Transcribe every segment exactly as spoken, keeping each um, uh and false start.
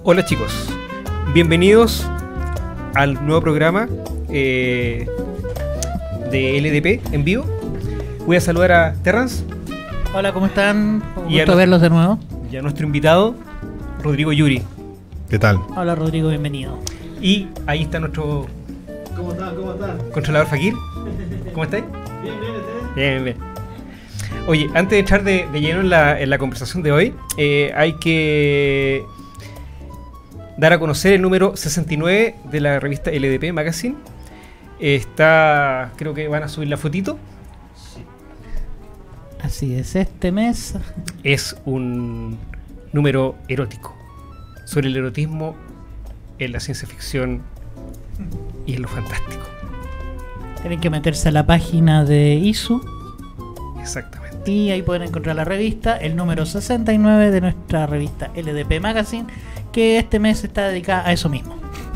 Hola chicos, bienvenidos al nuevo programa eh, de L D P en vivo. Voy a saludar a Terrance. Hola, ¿cómo están? Un Y a gusto no- verlos de nuevo. Y a nuestro invitado, Rodrigo Yuri. ¿Qué tal? Hola Rodrigo, bienvenido. Y ahí está nuestro ¿Cómo están? ¿Cómo están? controlador Fakir. ¿Cómo estáis? Bien, bien, ¿ustedes? Bien, bien. Oye, antes de entrar de, de lleno en la, en la conversación de hoy, eh, hay que dar a conocer el número sesenta y nueve de la revista L D P Magazine. Está, creo que van a subir la fotito. Así es, este mes Es un número erótico sobre el erotismo en la ciencia ficción y en lo fantástico. tienen que meterse a la página de I S U Exactamente. y ahí pueden encontrar la revista, el número sesenta y nueve de nuestra revista L D P Magazine, que este mes está dedicada a eso mismo.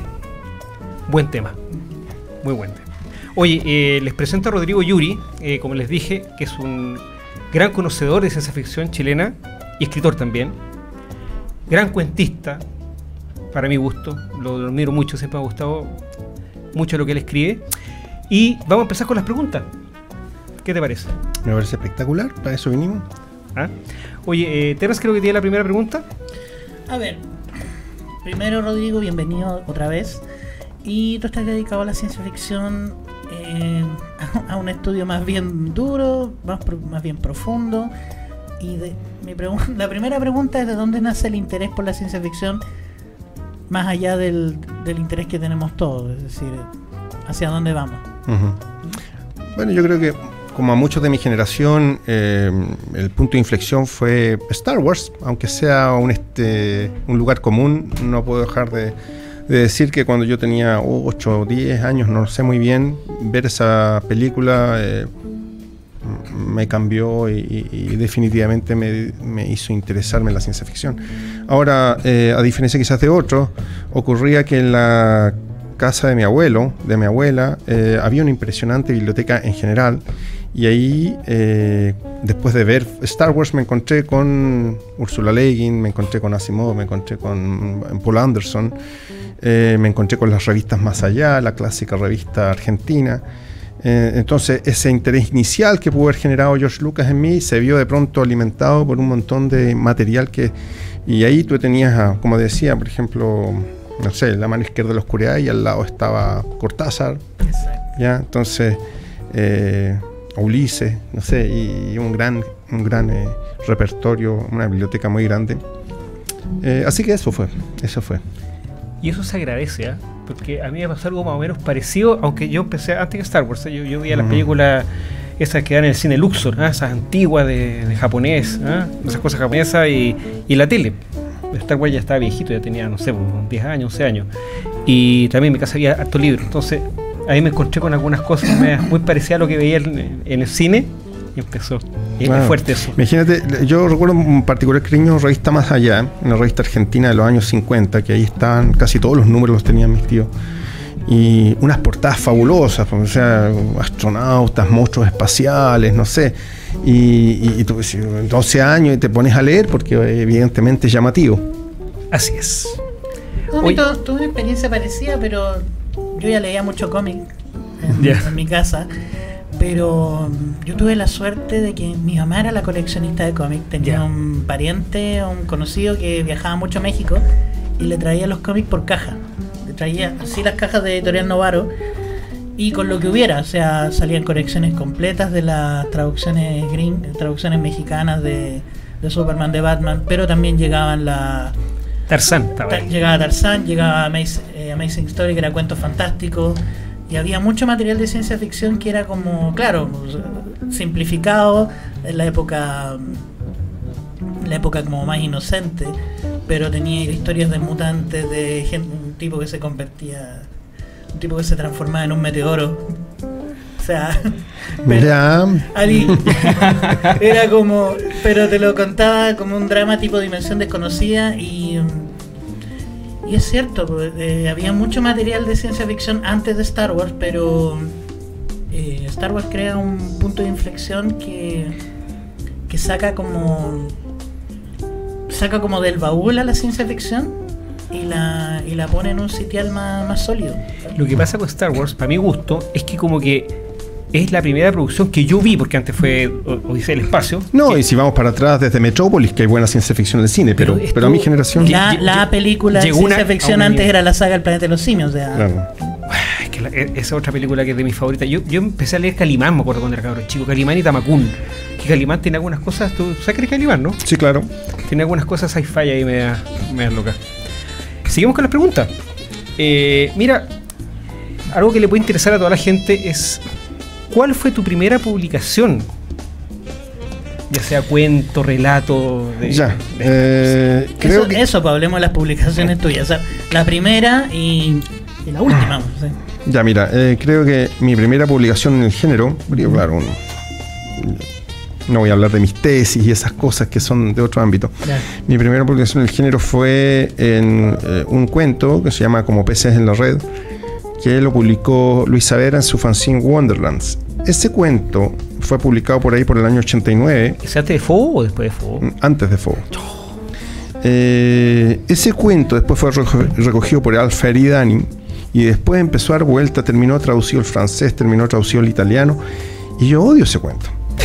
Buen tema. Muy buen tema. Oye, eh, les presento a Rodrigo Yuri, eh, como les dije, que es un gran conocedor de ciencia ficción chilena y escritor también. Gran cuentista, para mi gusto. Lo, lo admiro mucho, siempre me ha gustado mucho lo que él escribe. Y vamos a empezar con las preguntas. ¿Qué te parece? Me parece espectacular, para eso vinimos. ¿Ah? Oye, eh, Terrence creo que tiene la primera pregunta. A ver, primero Rodrigo, bienvenido otra vez. Y tú estás dedicado a la ciencia ficción, eh, a un estudio más bien duro, más, pro- más bien profundo. Y de, mi pregun- la primera pregunta es: ¿de dónde nace el interés por la ciencia ficción? Más allá del, del interés que tenemos todos, es decir, ¿hacia dónde vamos? Ujú. Bueno, yo creo que como a muchos de mi generación, eh, el punto de inflexión fue Star Wars, aunque sea un, este, un lugar común. No puedo dejar de, de decir que cuando yo tenía ocho o diez años, no sé muy bien, ver esa película eh, me cambió y, y- y definitivamente me, me hizo interesarme en la ciencia ficción. Ahora, eh, a diferencia quizás de otros, ocurría que en la casa de mi abuelo, de mi abuela, eh, había una impresionante biblioteca en general, y ahí, eh, después de ver Star Wars, me encontré con Ursula Le Guin, me encontré con Asimov, me encontré con Paul Anderson, eh, me encontré con las revistas Más Allá, la clásica revista argentina. Eh, entonces, ese interés inicial que pudo haber generado George Lucas en mí se vio de pronto alimentado por un montón de material que... Y ahí tú tenías, a, como decía, por ejemplo, no sé, la mano izquierda de la oscuridad, y al lado estaba Cortázar, Exacto. ¿ya? Entonces, eh, Ulises, no sé, y, y un gran, un gran eh, repertorio, una biblioteca muy grande. Eh, así que eso fue, eso fue. Y eso se agradece, ¿ah? Porque a mí me pasó algo más o menos parecido, aunque yo empecé antes que Star Wars. ¿eh? Yo, yo veía las Ujú. películas esas que dan en el cine Luxor, ¿ah? Esas antiguas de, de japonés, ¿ah? Esas cosas japonesas, y, y la tele. Star Wars ya estaba viejito, ya tenía, no sé, unos diez años, once años. Y también en mi casa había harto libro. Entonces ahí me encontré con algunas cosas medias muy parecidas a lo que veía en, en el cine, y empezó. Y es muy Claro. fuerte eso. Imagínate, yo recuerdo un particular cariño revista Más Allá, una revista argentina de los años cincuenta, que ahí estaban, casi todos los números los tenían mis tíos. Y unas portadas fabulosas, o sea, astronautas, monstruos espaciales, no sé. Y, y, y tú, pues, doce años y te pones a leer porque evidentemente es llamativo. Así es. No, Oye. to- tuve una experiencia parecida, pero yo ya leía mucho cómic en, Ya. en mi casa. Pero mm, yo tuve la suerte de que mi mamá era la coleccionista de cómics. Tenía Ya. un pariente, un conocido que viajaba mucho a México y le traía los cómics por caja. Le traía así las cajas de Editorial Novaro y con lo que hubiera. O sea, salían colecciones completas de las traducciones gring, traducciones mexicanas de, de Superman, de Batman, pero también llegaban las... Tarzán estaba Ta- ahí. Llegaba Tarzán, llegaba Amaz- eh, Amazing Story, que era cuentos fantásticos, y había mucho material de ciencia ficción que era como, claro, simplificado en la época, en la época como más inocente, pero tenía historias de mutantes, de gen- un tipo que se convertía, un tipo que se transformaba en un meteoro. O sea, pero- Mira, Ali, era como, pero te lo contaba como un drama tipo Dimensión Desconocida, y, y es cierto, pues, eh, había mucho material de ciencia ficción antes de Star Wars, pero eh, Star Wars crea un punto de inflexión que, que saca como saca como del baúl a la ciencia ficción y la, y la pone en un sitial más, más sólido. Lo que pasa con Star Wars, para mi gusto, es que como que es la primera producción que yo vi, porque antes fue O- Odisea del Espacio. No, que- y si vamos para atrás desde Metrópolis, que hay buena ciencia ficción en el cine, pero, Pero pero, esto- a mi generación... La, lle- la lle- película de llegó ciencia una- ficción a un antes nivel- era la saga El Planeta de los Simios. O sea, Claro. Es que la- e- esa es otra película que es de mis favoritas. Yo, yo empecé a leer Calimán, me acuerdo cuando era cabrón chico, Calimán y Tamakun. Que Calimán tiene algunas cosas, tú sabes que es Calimán, ¿no? Sí, claro. Tiene algunas cosas sci-fi ahí me da, me da loca. Seguimos con las preguntas. Eh, mira, algo que le puede interesar a toda la gente es ¿cuál fue tu primera publicación? Ya sea cuento, relato, de, Ya. de- eh, creo eso, que... eso, pues hablemos de las publicaciones tuyas. O sea, la primera y, y la última. Vamos, ¿sí? Ya, mira, eh, creo que mi primera publicación en el género, digo, claro, un- no voy a hablar de mis tesis y esas cosas que son de otro ámbito. Ya. Mi primera publicación en el género fue en eh, un cuento que se llama Como peces en la red, que lo publicó Luis Saavedra en su fanzine Wonderlands. Ese cuento fue publicado por ahí por el año ochenta y nueve, ¿Se hace de Fuego o después de Fuego? antes de Fuego. Eh, ese cuento después fue reco- recogido por Alfa Eridani y después empezó a dar vuelta, terminó traducido al francés, terminó traducido al italiano, y yo odio ese cuento.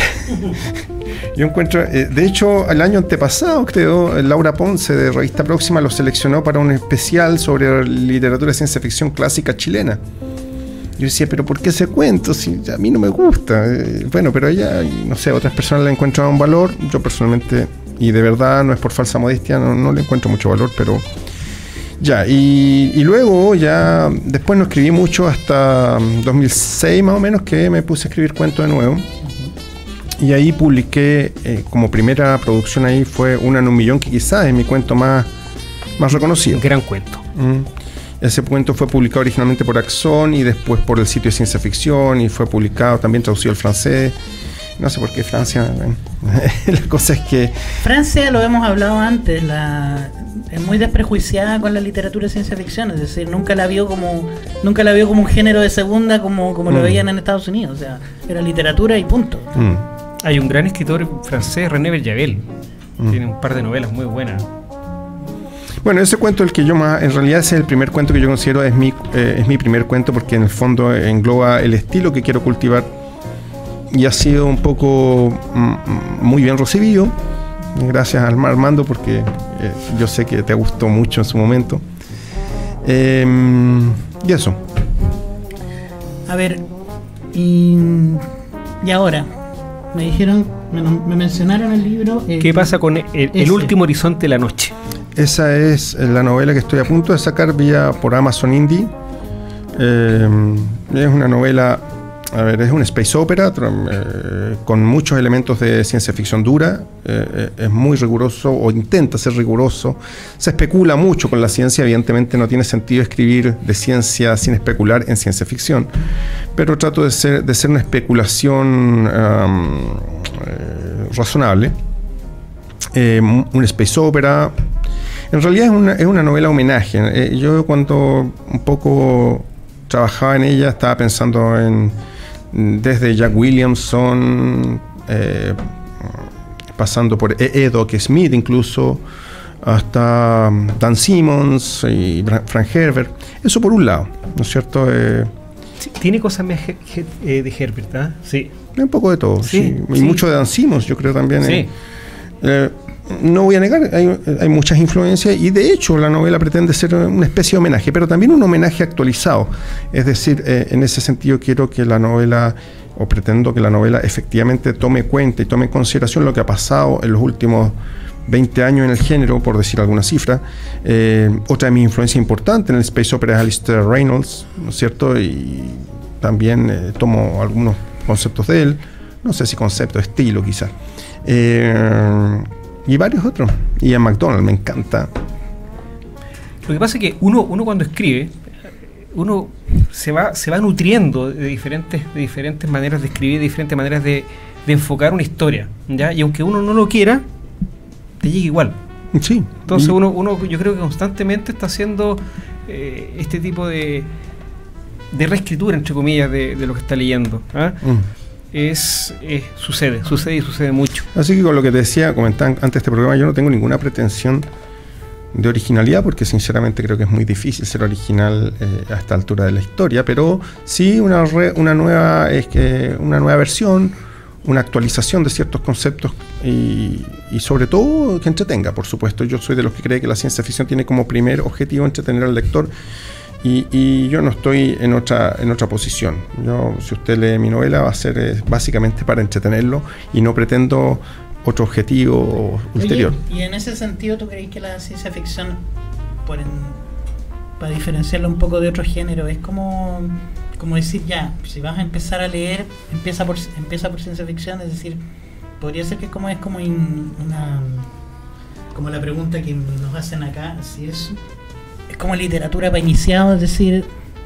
Yo encuentro, eh, de hecho, el año antepasado, creo, Laura Ponce de Revista Próxima lo seleccionó para un especial sobre literatura de ciencia ficción clásica chilena. Yo decía, pero ¿por qué ese cuento? Si a mí no me gusta. Eh, bueno, pero ella, no sé, otras personas le encuentran un valor. Yo personalmente, y de verdad no es por falsa modestia, no, no le encuentro mucho valor, pero ya. Y, y luego ya, después no escribí mucho hasta dos mil seis más o menos, que me puse a escribir cuentos de nuevo. Y ahí publiqué, eh, como primera producción ahí fue Una en un millón, que quizás es mi cuento más, más reconocido. Un gran cuento. Mm. Ese cuento fue publicado originalmente por Axon y después por el sitio de ciencia ficción, y fue publicado también traducido al francés. No sé por qué Francia. Bueno. La cosa es que Francia, lo hemos hablado antes, la, es muy desprejuiciada con la literatura de ciencia ficción, es decir, nunca la vio como nunca la vio como un género de segunda como, como lo Mm. veían en Estados Unidos, o sea, era literatura y punto. mm, Hay un gran escritor francés, René Berjavel. Mm. Tiene un par de novelas muy buenas. bueno, ese cuento el que yo más, en realidad ese es el primer cuento que yo considero es mi, eh, es mi primer cuento, porque en el fondo engloba el estilo que quiero cultivar y ha sido un poco mm, muy bien recibido. Gracias al Armando, porque eh, yo sé que te gustó mucho en su momento. Eh, y eso. A ver, y, y ahora, me dijeron, me, me mencionaron el libro. eh, ¿Qué pasa con el, el ese. último horizonte de la noche? Esa es la novela que estoy a punto de sacar vía por Amazon Indie. Eh, es una novela, a ver, es una space opera tra- eh, con muchos elementos de ciencia ficción dura. Eh, eh, es muy riguroso, o intenta ser riguroso. Se especula mucho con la ciencia. Evidentemente no tiene sentido escribir de ciencia sin especular en ciencia ficción, pero trato de ser, de ser una especulación um, eh, razonable. Eh, un space opera. En realidad es una, es una novela homenaje. Eh, yo cuando un poco trabajaba en ella estaba pensando en desde Jack Williamson, eh, pasando por E. E. Doc Smith incluso, hasta Dan Simmons y Bra- Frank Herbert. Eso por un lado, ¿no es cierto? Eh, Sí, tiene cosas más je- je- eh, de Herbert, ¿ah? Sí. un poco de todo. Sí, Sí, Y sí. mucho de Dan Simmons, yo creo también. Sí. eh. Eh, no voy a negar, hay, hay muchas influencias, y de hecho la novela pretende ser una especie de homenaje, pero también un homenaje actualizado. Es decir, eh, en ese sentido quiero que la novela, o pretendo que la novela efectivamente tome cuenta y tome en consideración lo que ha pasado en los últimos veinte años en el género, por decir alguna cifra. Eh, otra de mis influencias importantes en el space opera es Alistair Reynolds, ¿no es cierto? Y también eh, tomo algunos conceptos de él, no sé si concepto, estilo quizás. Eh, y varios otros. Ian MacDonald, me encanta. Lo que pasa es que uno, uno cuando escribe, uno se va, se va nutriendo de diferentes, de diferentes maneras de escribir, de diferentes maneras de, de enfocar una historia, ¿ya? Y aunque uno no lo quiera, te llega igual. Sí. Entonces Y- uno, uno yo creo que constantemente está haciendo eh, este tipo de, de reescritura, entre comillas, de, de lo que está leyendo. ¿Ah? Mm. Es, es sucede, sucede y sucede mucho. Así que con lo que te decía, comentaba antes de este programa, yo no tengo ninguna pretensión de originalidad, porque sinceramente creo que es muy difícil ser original eh, a esta altura de la historia, pero sí una, re, una, nueva, es que una nueva versión, una actualización de ciertos conceptos y, y sobre todo que entretenga, por supuesto. Yo soy de los que cree que la ciencia ficción tiene como primer objetivo entretener al lector y, y yo no estoy en otra, en otra posición. Yo, si usted lee mi novela, va a ser eh, básicamente para entretenerlo y no pretendo otro objetivo ulterior. Oye, y en ese sentido, ¿tú crees que la ciencia ficción, por en, para diferenciarla un poco de otro género, es como, como decir, ya, si vas a empezar a leer, empieza por, empieza por ciencia ficción? Es decir, podría ser que como es como in, una, como la pregunta que nos hacen acá, si es, es como literatura para iniciados, es decir...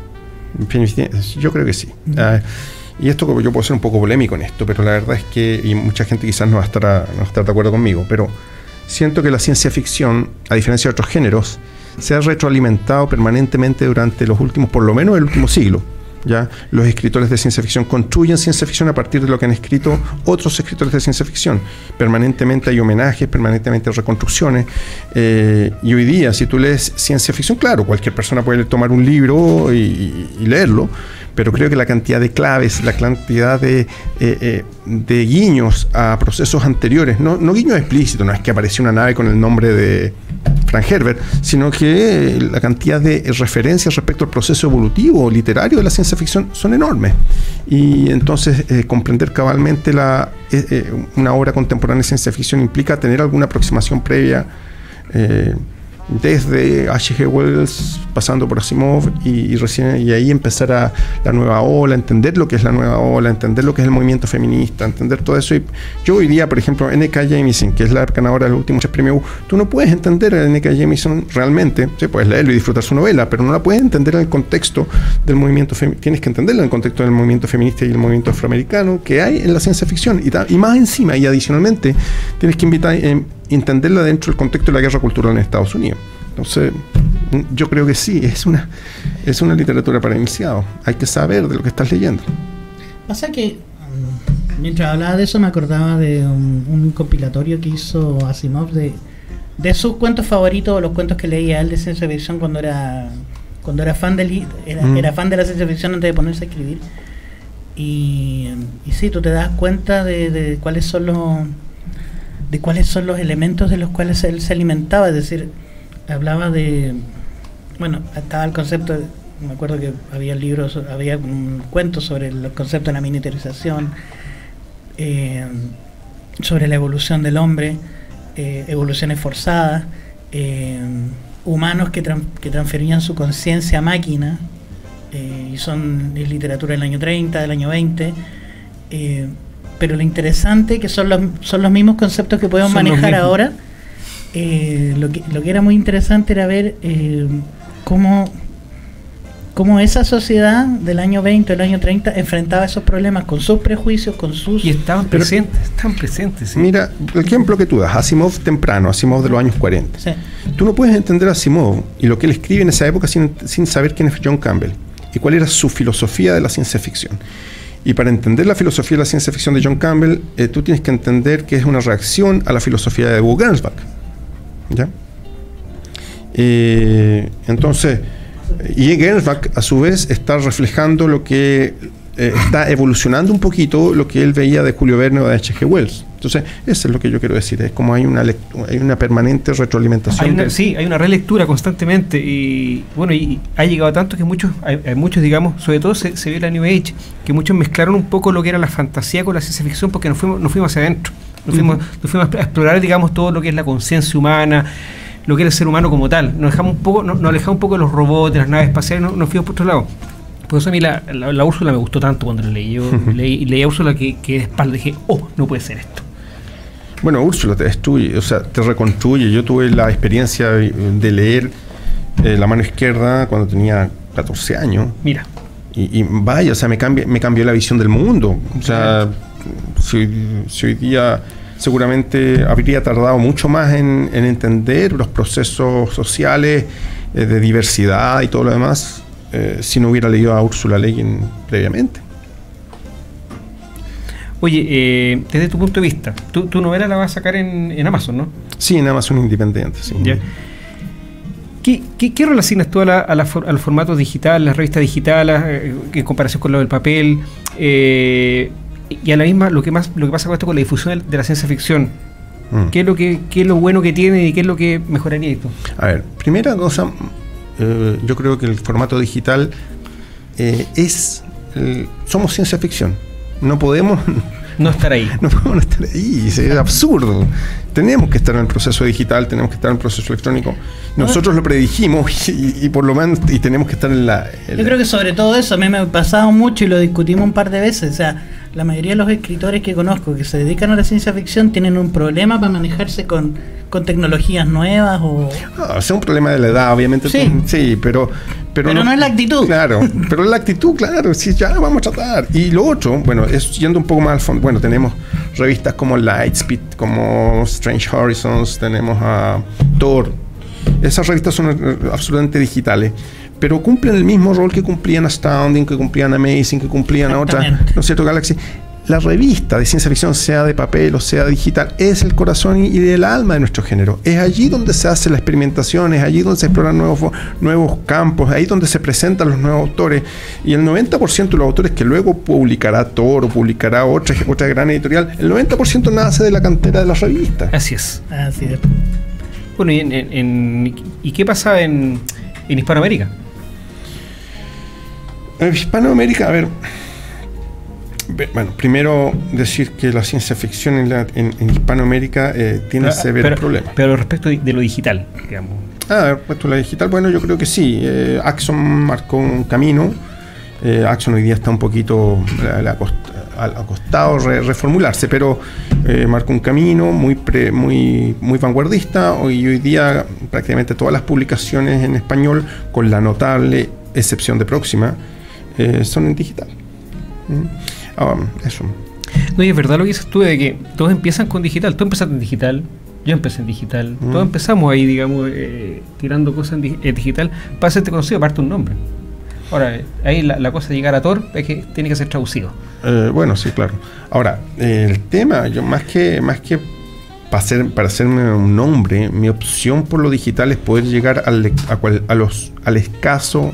Yo creo que sí. Uh-huh. Uh, Y esto, como yo puedo ser un poco polémico en esto, pero la verdad es que, y mucha gente quizás no va a estar, a, no va a estar de acuerdo conmigo, pero siento que la ciencia ficción, a diferencia de otros géneros, se ha retroalimentado permanentemente durante los últimos, por lo menos el último siglo. ¿Ya? Los escritores de ciencia ficción construyen ciencia ficción a partir de lo que han escrito otros escritores de ciencia ficción. Permanentemente hay homenajes, permanentemente hay reconstrucciones. Eh, y hoy día, si tú lees ciencia ficción, claro, cualquier persona puede tomar un libro y, y leerlo, pero creo que la cantidad de claves, la cantidad de, eh, eh, de guiños a procesos anteriores, no, no guiños explícitos, no es que apareció una nave con el nombre de Frank Herbert, sino que la cantidad de referencias respecto al proceso evolutivo literario de la ciencia ficción son enormes. Y entonces eh, comprender cabalmente la, eh, eh, una obra contemporánea de ciencia ficción implica tener alguna aproximación previa, eh, desde H G Wells pasando por Asimov y, y recién y ahí empezar a la nueva ola, entender lo que es la nueva ola, entender lo que es el movimiento feminista, entender todo eso. Y yo hoy día, por ejemplo, N K Jemisin, que es la ganadora de los últimos tres premios, tú no puedes entender a N K Jemisin realmente, sí, puedes leerlo y disfrutar su novela, pero no la puedes entender en el contexto del movimiento feminista. Tienes que entenderla en el contexto del movimiento feminista y el movimiento afroamericano que hay en la ciencia ficción, y, ta, y más encima y adicionalmente tienes que invitar eh, entenderla dentro del contexto de la guerra cultural en Estados Unidos. Entonces, yo creo que sí, es una, es una literatura para iniciados. Hay que saber de lo que estás leyendo. Pasa que, mientras hablaba de eso, me acordaba de un, un compilatorio que hizo Asimov de, de sus cuentos favoritos, los cuentos que leía él de ciencia ficción cuando era cuando era fan de, era, mm. era fan de la ciencia ficción antes de ponerse a escribir. Y, y sí, tú te das cuenta de, de cuáles son los... de cuáles son los elementos de los cuales él se alimentaba. Es decir, hablaba de, bueno, estaba el concepto de, me acuerdo que había libros, había un cuento sobre el concepto de la miniaturización, eh, sobre la evolución del hombre, eh, evoluciones forzadas, eh, humanos que, tran que transferían su conciencia a máquina, eh, y son es literatura del año treinta, del año veinte, eh, pero lo interesante que son los, son los mismos conceptos que podemos son manejar ahora. Eh, lo, que, lo que era muy interesante era ver eh, cómo, cómo esa sociedad del año veinte, del año treinta enfrentaba esos problemas con sus prejuicios, con sus... Y estaban pero, presentes, estaban presentes. ¿Sí? Mira, el ejemplo que tú das, Asimov temprano, Asimov de los años cuarenta. Sí. Tú no puedes entender a Asimov y lo que él escribe en esa época sin, sin saber quién es John Campbell y cuál era su filosofía de la ciencia ficción. Y para entender la filosofía de la ciencia ficción de John Campbell, eh, tú tienes que entender que es una reacción a la filosofía de Hugo Gernsback. ¿Ya? Eh, entonces, y Gernsback a su vez está reflejando lo que eh, está evolucionando un poquito lo que él veía de Julio Verne o de H G Wells. Entonces, eso es lo que yo quiero decir, es como hay una hay una permanente retroalimentación. Hay una, de... Sí, hay una relectura constantemente y bueno, y ha llegado a tanto que muchos, hay, hay muchos, digamos, sobre todo se, se ve la New Age, que muchos mezclaron un poco lo que era la fantasía con la ciencia ficción porque nos fuimos, nos fuimos hacia adentro, nos fuimos, uh-huh. nos fuimos a explorar, digamos, todo lo que es la conciencia humana, lo que era el ser humano como tal. Nos dejamos un poco, nos, nos alejamos un poco de los robots, de las naves espaciales, nos, nos fuimos por otro lado. Por eso a mí la, la, la Úrsula me gustó tanto cuando la leí. Yo uh-huh. leí, leí a Úrsula que, que de espalda dije, oh, no puede ser esto. Bueno, Úrsula te destruye, o sea, te reconstruye. Yo tuve la experiencia de leer eh, La mano izquierda cuando tenía catorce años. Mira. Y, y vaya, o sea, me, cambia, me cambió la visión del mundo. O sea, si, si hoy día seguramente habría tardado mucho más en, en entender los procesos sociales eh, de diversidad y todo lo demás, eh, si no hubiera leído a Úrsula Le Guin previamente. Oye, eh, desde tu punto de vista, tu, tu novela la vas a sacar en, en Amazon, ¿no? Sí, en Amazon Independiente, sí. ¿Ya? ¿Qué, qué, qué rol asignas tú a, la, a, la for, a los formatos digitales, las revistas digitales, eh, en comparación con lo del papel? Eh, y a la misma, lo que más lo que pasa con esto con la difusión de la ciencia ficción. Mm. ¿Qué es lo que qué es lo bueno que tiene y qué es lo que mejoraría esto? A ver, primera cosa, eh, yo creo que el formato digital eh, es... Eh, somos ciencia ficción. No podemos... No estar ahí. No podemos estar ahí, es absurdo. Tenemos que estar en el proceso digital, tenemos que estar en el proceso electrónico. Nosotros lo predijimos y, y por lo menos y tenemos que estar en la... En Yo la... creo que sobre todo eso, a mí me ha pasado mucho y lo discutimos un par de veces. O sea, la mayoría de los escritores que conozco que se dedican a la ciencia ficción tienen un problema para manejarse con, con tecnologías nuevas o... Ah, es un problema de la edad, obviamente. Sí, sí pero... Pero, pero no, no es la actitud. Claro, pero es la actitud, claro, sí, ya vamos a tratar. Y lo otro, bueno, es yendo un poco más al fondo. Bueno, tenemos revistas como Lightspeed, como Strange Horizons, tenemos a Thor. Esas revistas son absolutamente digitales, pero cumplen el mismo rol que cumplían Astounding, que cumplían Amazing, que cumplían a otras, ¿no es cierto? Galaxy. La revista de ciencia ficción, sea de papel o sea digital, es el corazón y el alma de nuestro género. Es allí donde se hace la experimentación, es allí donde se exploran nuevos, nuevos campos, ahí donde se presentan los nuevos autores. Y el noventa por ciento de los autores que luego publicará Thor o publicará otra, otra gran editorial, el noventa por ciento nace de la cantera de las revistas. Así es. Así es. Bueno, ¿y, en, en, ¿y qué pasa en, en Hispanoamérica? En Hispanoamérica, a ver... Bueno, primero decir que la ciencia ficción en, la, en, en Hispanoamérica eh, tiene pero, severos pero, problemas. Pero respecto de, de lo digital, digamos. Ah, respecto a lo digital, bueno, yo creo que sí. Eh, Axon marcó un camino. Eh, Axon hoy día está un poquito le, le acost, al acostado re, reformularse, pero eh, marcó un camino muy, pre, muy, muy vanguardista. Hoy, hoy día prácticamente todas las publicaciones en español, con la notable excepción de Próxima, eh, son en digital. ¿Mm? Ah, eso. No, y es verdad lo que dices tú de que todos empiezan con digital. Tú empezaste en digital, yo empecé en digital. Mm. Todos empezamos ahí, digamos, eh, tirando cosas en, di en digital para hacerte conocido, aparte un nombre. Ahora, eh, ahí la, la cosa de llegar a Thor es que tiene que ser traducido. Eh, bueno, sí, claro. Ahora, eh, el tema, yo más que más que para, hacer, para hacerme un nombre, mi opción por lo digital es poder llegar al, a, cual, a los, al escaso,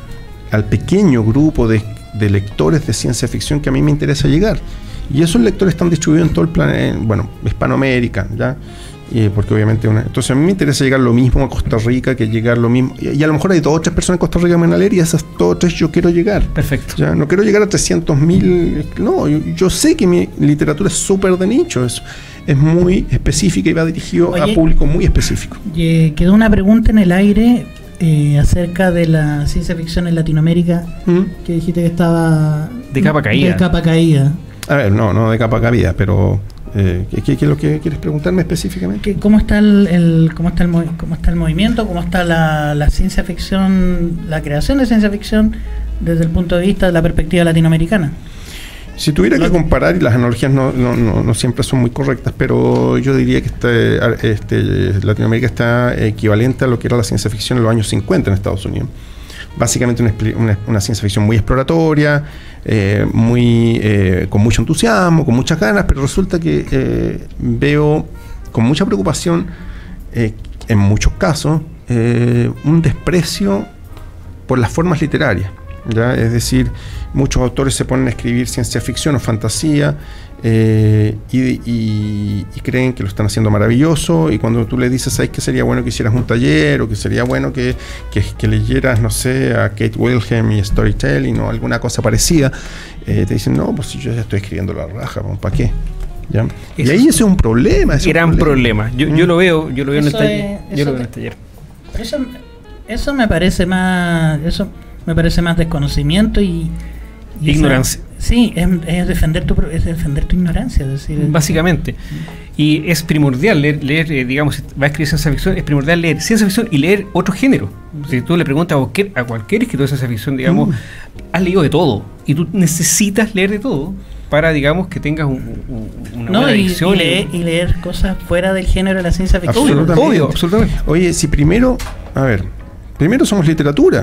al pequeño grupo de de lectores de ciencia ficción que a mí me interesa llegar, y esos lectores están distribuidos en todo el planeta, bueno, Hispanoamérica, ya, y porque obviamente una, entonces a mí me interesa llegar lo mismo a Costa Rica que llegar lo mismo, y, y a lo mejor hay dos o tres personas en Costa Rica que me van a leer y a esas dos o tres yo quiero llegar. Perfecto. Ya, no quiero llegar a trescientos mil, no, yo, yo sé que mi literatura es súper de nicho, es, es muy específica y va dirigido Oye, a público muy específico. Y quedó una pregunta en el aire Eh, acerca de la ciencia ficción en Latinoamérica, ¿Mm? que dijiste que estaba de capa caída. De capa caída. A ver, no, no de capa caída, pero eh, ¿qué, qué es lo que quieres preguntarme específicamente? ¿Cómo está el, el cómo está el cómo está el movimiento, cómo está la, la ciencia ficción, la creación de ciencia ficción desde el punto de vista de la perspectiva latinoamericana? Si tuviera que comparar, y las analogías no, no, no, no siempre son muy correctas, pero yo diría que este, este, Latinoamérica está equivalente a lo que era la ciencia ficción en los años cincuenta en Estados Unidos. Básicamente una, una, una ciencia ficción muy exploratoria, eh, muy, eh, con mucho entusiasmo, con muchas ganas, pero resulta que eh, veo con mucha preocupación, eh, en muchos casos, eh, un desprecio por las formas literarias. ¿Ya? Es decir, muchos autores se ponen a escribir ciencia ficción o fantasía eh, y, y, y creen que lo están haciendo maravilloso, y cuando tú le dices, ¿sabes que sería bueno que hicieras un taller o que sería bueno que, que, que leyeras, no sé, a Kate Wilhelm y Storytelling o alguna cosa parecida? Eh, te dicen, no, pues si yo ya estoy escribiendo la raja, ¿para qué? ¿Ya? Y ahí ese es un problema. Es gran un problema. problema. Yo, ¿Mm? yo lo veo, yo lo veo en el taller. Es, yo lo veo en el taller. Eso, eso me parece más... Eso, me parece más desconocimiento y, y ignorancia. Esa, sí, es, es defender tu es defender tu ignorancia, es decir, básicamente. Y es primordial leer, leer eh, digamos, si va a escribir ciencia ficción, es primordial leer ciencia ficción y leer otro género. Si tú le preguntas a cualquier, a cualquier escritor de ciencia ficción, digamos, mm. has leído de todo, y tú necesitas leer de todo para, digamos, que tengas un, un, una no, buena y, adicción. Y leer, y leer cosas fuera del género de la ciencia ficción. Absolutamente. Obvio, absolutamente. Oye, si primero, a ver, primero somos literatura.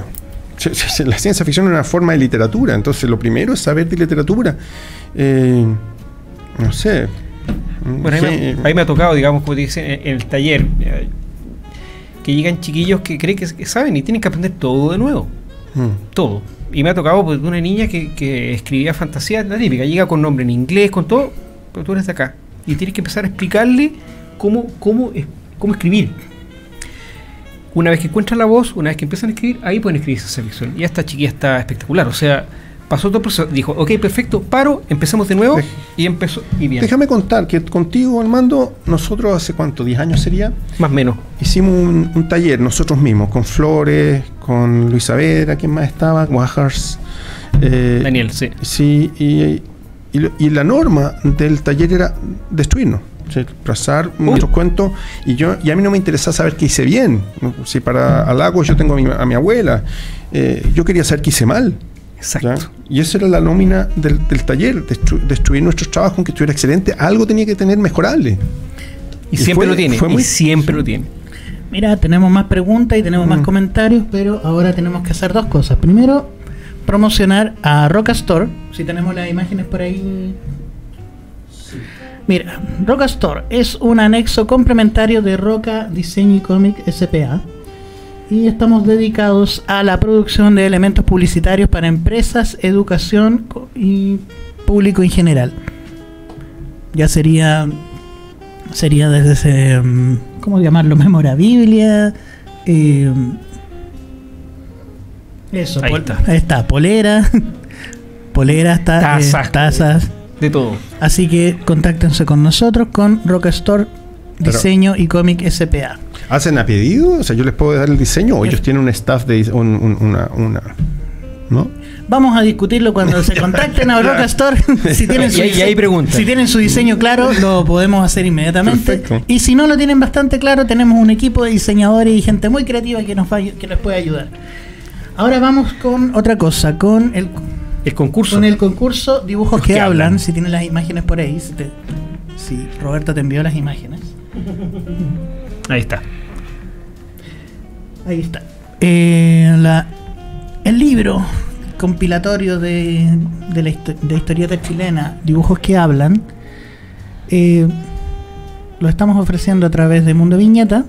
La ciencia ficción es una forma de literatura, entonces lo primero es saber de literatura. Eh, no sé. Bueno, ahí me, ahí me ha tocado, digamos, como te dicen, en el taller. que llegan chiquillos que creen que, que saben y tienen que aprender todo de nuevo. Mm. Todo. Y me ha tocado pues, una niña que, que escribía fantasía, la típica, llega con nombre en inglés, con todo, pero tú eres de acá. Y tienes que empezar a explicarle cómo, cómo, cómo escribir. Una vez que encuentran la voz, una vez que empiezan a escribir, ahí pueden escribir ciencia ficción. Y esta chiquilla está espectacular. O sea, pasó todo el proceso, dijo, ok, perfecto, paro, empezamos de nuevo, Dej y empezó, y bien. Déjame contar que contigo, Armando, nosotros hace cuánto, diez años sería, más o menos, hicimos un, un taller nosotros mismos, con Flores, con Luisa Vera, ¿quién más estaba? Wahars, eh, Daniel, sí. Sí, y, y, y la norma del taller era destruirnos. Trazar muchos cuentos y yo y a mí no me interesaba saber qué hice bien. Si para halagos yo tengo a mi, a mi abuela, eh, yo quería saber qué hice mal. Exacto. ¿Ya? Y esa era la nómina del, del taller, destru, destruir nuestros trabajos, aunque estuviera excelente, algo tenía que tener mejorable. Y, y siempre fue, lo tiene, y siempre lo tiene. Mira, tenemos más preguntas y tenemos mm. más comentarios, pero ahora tenemos que hacer dos cosas. Primero, promocionar a Roca Store, si tenemos las imágenes por ahí. Mira, Roca Store es un anexo complementario de Roca Diseño y Cómic S P A y estamos dedicados a la producción de elementos publicitarios para empresas, educación y público en general. Ya sería sería desde ese, ¿cómo llamarlo? Memorabilia, eh, eso, ahí pol está. Ahí está, polera, polera, está, tazas, eh, tazas. De todo. Así que contáctense con nosotros con Roca Store Diseño y Cómic S P A. ¿Hacen a pedido? O sea, yo les puedo dar el diseño o ellos tienen un staff de un, un, una, una, ¿no? Vamos a discutirlo cuando se contacten a Roca Store. Si tienen su y, y hay preguntas. Si tienen su diseño claro, lo podemos hacer inmediatamente. Perfecto. Y si no lo tienen bastante claro, tenemos un equipo de diseñadores y gente muy creativa que nos va, que les puede ayudar. Ahora vamos con otra cosa, con el El concurso. Con el concurso Dibujos que, que hablan. hablan, si tienen las imágenes por ahí. Si, te, si Roberto te envió las imágenes. Ahí está. Ahí está. Eh, la, el libro compilatorio de, de la de historieta chilena, Dibujos que hablan, eh, lo estamos ofreciendo a través de Mundo Viñeta.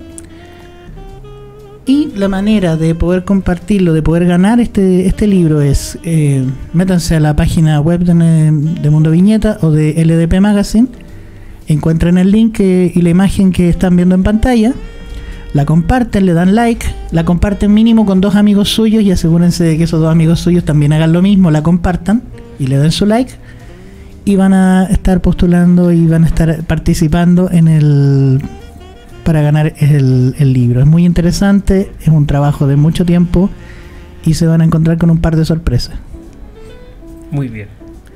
Y la manera de poder compartirlo, de poder ganar este, este libro es, eh, métanse a la página web de, de Mundo Viñeta o de L D P Magazine, encuentren el link que, y la imagen que están viendo en pantalla, la comparten, le dan like, la comparten mínimo con dos amigos suyos y asegúrense de que esos dos amigos suyos también hagan lo mismo, la compartan y le den su like y van a estar postulando y van a estar participando en el... para ganar el, el libro. Es muy interesante, es un trabajo de mucho tiempo y se van a encontrar con un par de sorpresas. Muy bien.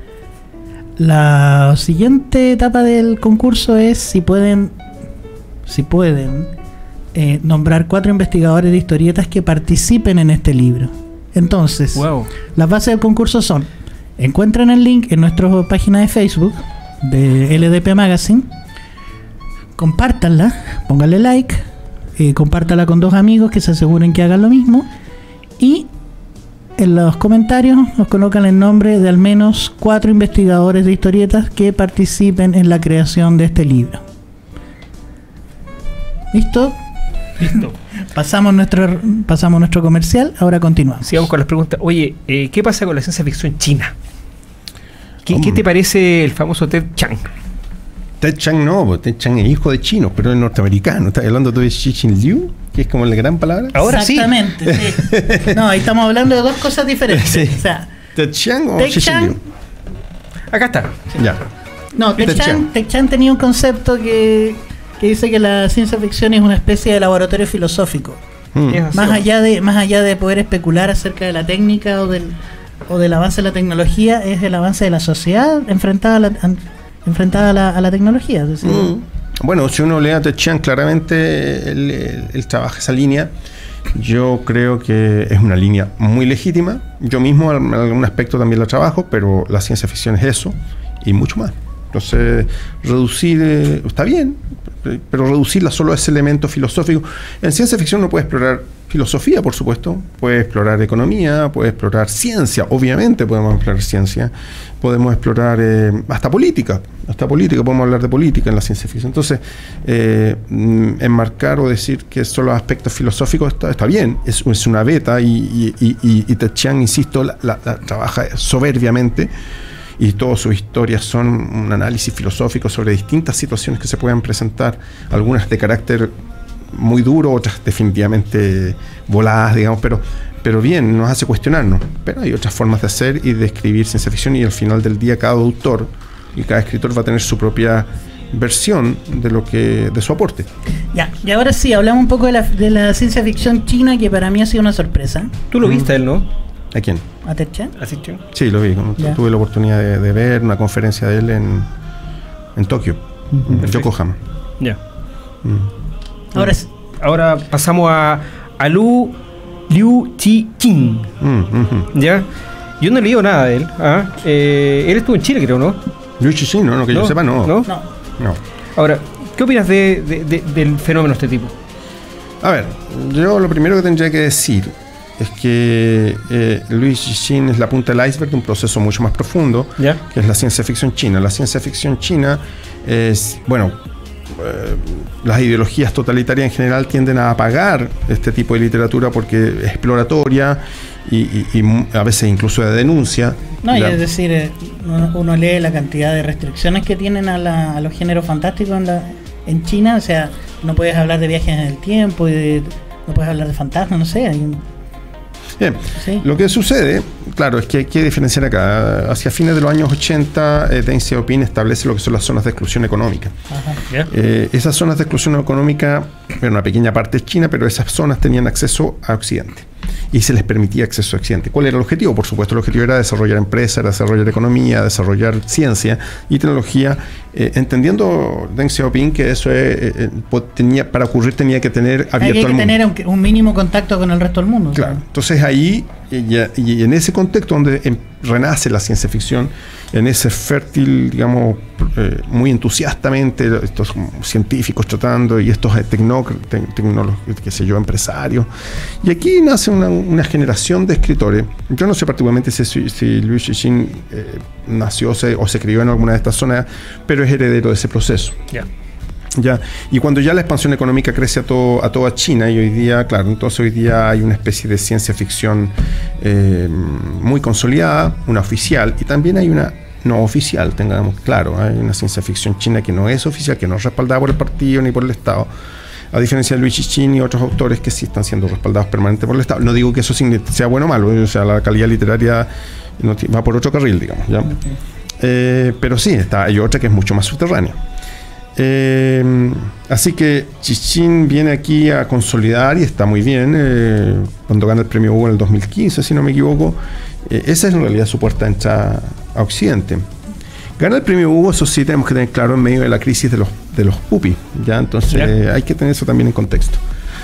La siguiente etapa del concurso es si pueden si pueden eh, nombrar cuatro investigadores de historietas que participen en este libro. Entonces, wow. Las bases del concurso son: encuentren el link en nuestra página de Facebook de L D P Magazine, compártanla, pónganle like, eh, compártala con dos amigos que se aseguren que hagan lo mismo y en los comentarios nos colocan el nombre de al menos cuatro investigadores de historietas que participen en la creación de este libro. ¿Listo? Listo. pasamos nuestro pasamos nuestro comercial, ahora continuamos. Sigamos con las preguntas. Oye, eh, ¿qué pasa con la ciencia ficción china? ¿Qué, ¿qué te parece el famoso Ted Chiang? Ted Chiang no, Ted Chiang es hijo de chinos, pero es norteamericano. ¿Estás hablando tú de Xi Jinping, que es como la gran palabra? Ahora exactamente, sí. sí. No, ahí estamos hablando de dos cosas diferentes. Sí. O sea, ¿Ted Chiang o Ted Xi Jinping? Acá está. Ya. No, Ted, Ted Chiang, Chiang. Ted Chiang tenía un concepto que, que dice que la ciencia ficción es una especie de laboratorio filosófico. Mm. Más allá de más allá de poder especular acerca de la técnica o del o del avance de la tecnología, es el avance de la sociedad enfrentada a la enfrentada a la, a la tecnología. Es decir, mm. Bueno, si uno lee a Ted Chiang, claramente él, él, él trabaja esa línea. Yo creo que es una línea muy legítima. Yo mismo en algún aspecto también la trabajo, pero la ciencia ficción es eso y mucho más. Entonces, reducir eh, está bien, pero reducirla solo a ese elemento filosófico. En ciencia ficción uno puede explorar filosofía, por supuesto, puede explorar economía, puede explorar ciencia, obviamente podemos explorar ciencia, podemos explorar eh, hasta política, hasta política, podemos hablar de política en la ciencia ficción. Entonces, eh, enmarcar o decir que son los aspectos filosóficos está, está bien, es, es una beta y, y, y, y Ted Chiang, insisto, la, la, la trabaja soberbiamente y todas sus historias son un análisis filosófico sobre distintas situaciones que se pueden presentar, algunas de carácter muy duro, otras definitivamente voladas, digamos, pero, pero bien, nos hace cuestionarnos. Pero hay otras formas de hacer y de escribir ciencia ficción, y al final del día cada autor y cada escritor va a tener su propia versión de lo que de su aporte. Ya, y ahora sí, hablamos un poco de la, de la ciencia ficción china, que para mí ha sido una sorpresa. Tú lo viste, él, ¿no? ¿A quién? ¿A Ted Chiang? ¿Así, Chiang? Sí, lo vi. Ya. Tuve la oportunidad de, de ver una conferencia de él en, en Tokio, Uh-huh. en Yokohama. Ya. Mm. Ahora sí. Ahora pasamos a, a Lu Liu Chi-King. Mm, mm-hmm. ¿Ya? Yo no he leído nada de él. ¿Ah? Eh, él estuvo en Chile, creo, ¿no? Liu Chi-King, no, no, que ¿No? yo sepa, no. ¿No? No. No. Ahora, ¿qué opinas de, de- de- del fenómeno de este tipo? A ver, yo lo primero que tendría que decir es que eh, Liu Chi-King es la punta del iceberg de un proceso mucho más profundo, ¿Ya? que es la ciencia ficción china. La ciencia ficción china es, bueno, eh, las ideologías totalitarias en general tienden a apagar este tipo de literatura porque es exploratoria y, y- y a veces incluso de denuncia. No, y La- es decir, eh, uno, uno lee la cantidad de restricciones que tienen a, la, a los géneros fantásticos en, la, en China. O sea, no puedes hablar de viajes en el tiempo, y de- no puedes hablar de fantasmas, no sé. Hay un- Bien, sí. lo que sucede, claro, es que hay que diferenciar acá. Hacia fines de los años ochenta, eh, Deng Xiaoping establece lo que son las zonas de exclusión económica. Ajá. ¿Ya? Eh, esas zonas de exclusión económica, era una pequeña parte es China, pero esas zonas tenían acceso a Occidente y se les permitía acceso a Occidente. ¿Cuál era el objetivo? Por supuesto, el objetivo era desarrollar empresas, era desarrollar economía, desarrollar ciencia y tecnología, eh, entendiendo Deng Xiaoping que eso eh, eh, po- tenía, para ocurrir tenía que tener abierto Hay que al mundo. tener un, un mínimo contacto con el resto del mundo. Claro, entonces ahí, y, y en ese contexto donde em, renace la ciencia ficción, en ese fértil, digamos, eh, muy entusiastamente, estos científicos tratando y estos eh, tecno, te, tecnólogos, qué sé yo, empresarios. Y aquí nace una, una generación de escritores. Yo no sé particularmente si, si Liu Chi-King eh, nació se, o se crió en alguna de estas zonas, pero es heredero de ese proceso. Ya. Ya, y cuando ya la expansión económica crece a, todo, a toda China, y hoy día, claro, entonces hoy día hay una especie de ciencia ficción eh, muy consolidada, una oficial, y también hay una no oficial, tengamos claro, hay una ciencia ficción china que no es oficial, que no es respaldada por el partido ni por el Estado, a diferencia de Liu Chi-King y otros autores que sí están siendo respaldados permanentemente por el Estado. No digo que eso sea bueno o malo, o sea, la calidad literaria no t- va por otro carril, digamos, ¿ya? Okay. Eh, pero sí, está, hay otra que es mucho más subterránea. Eh, así que Chi-King viene aquí a consolidar y está muy bien. Eh, cuando gana el premio Hugo en el dos mil quince, si no me equivoco, eh, esa es en realidad su puerta de entrada a Occidente. Gana el premio Hugo, eso sí tenemos que tener claro, en medio de la crisis de los, de los pupis, ¿ya? Entonces ¿Ya? eh, hay que tener eso también en contexto.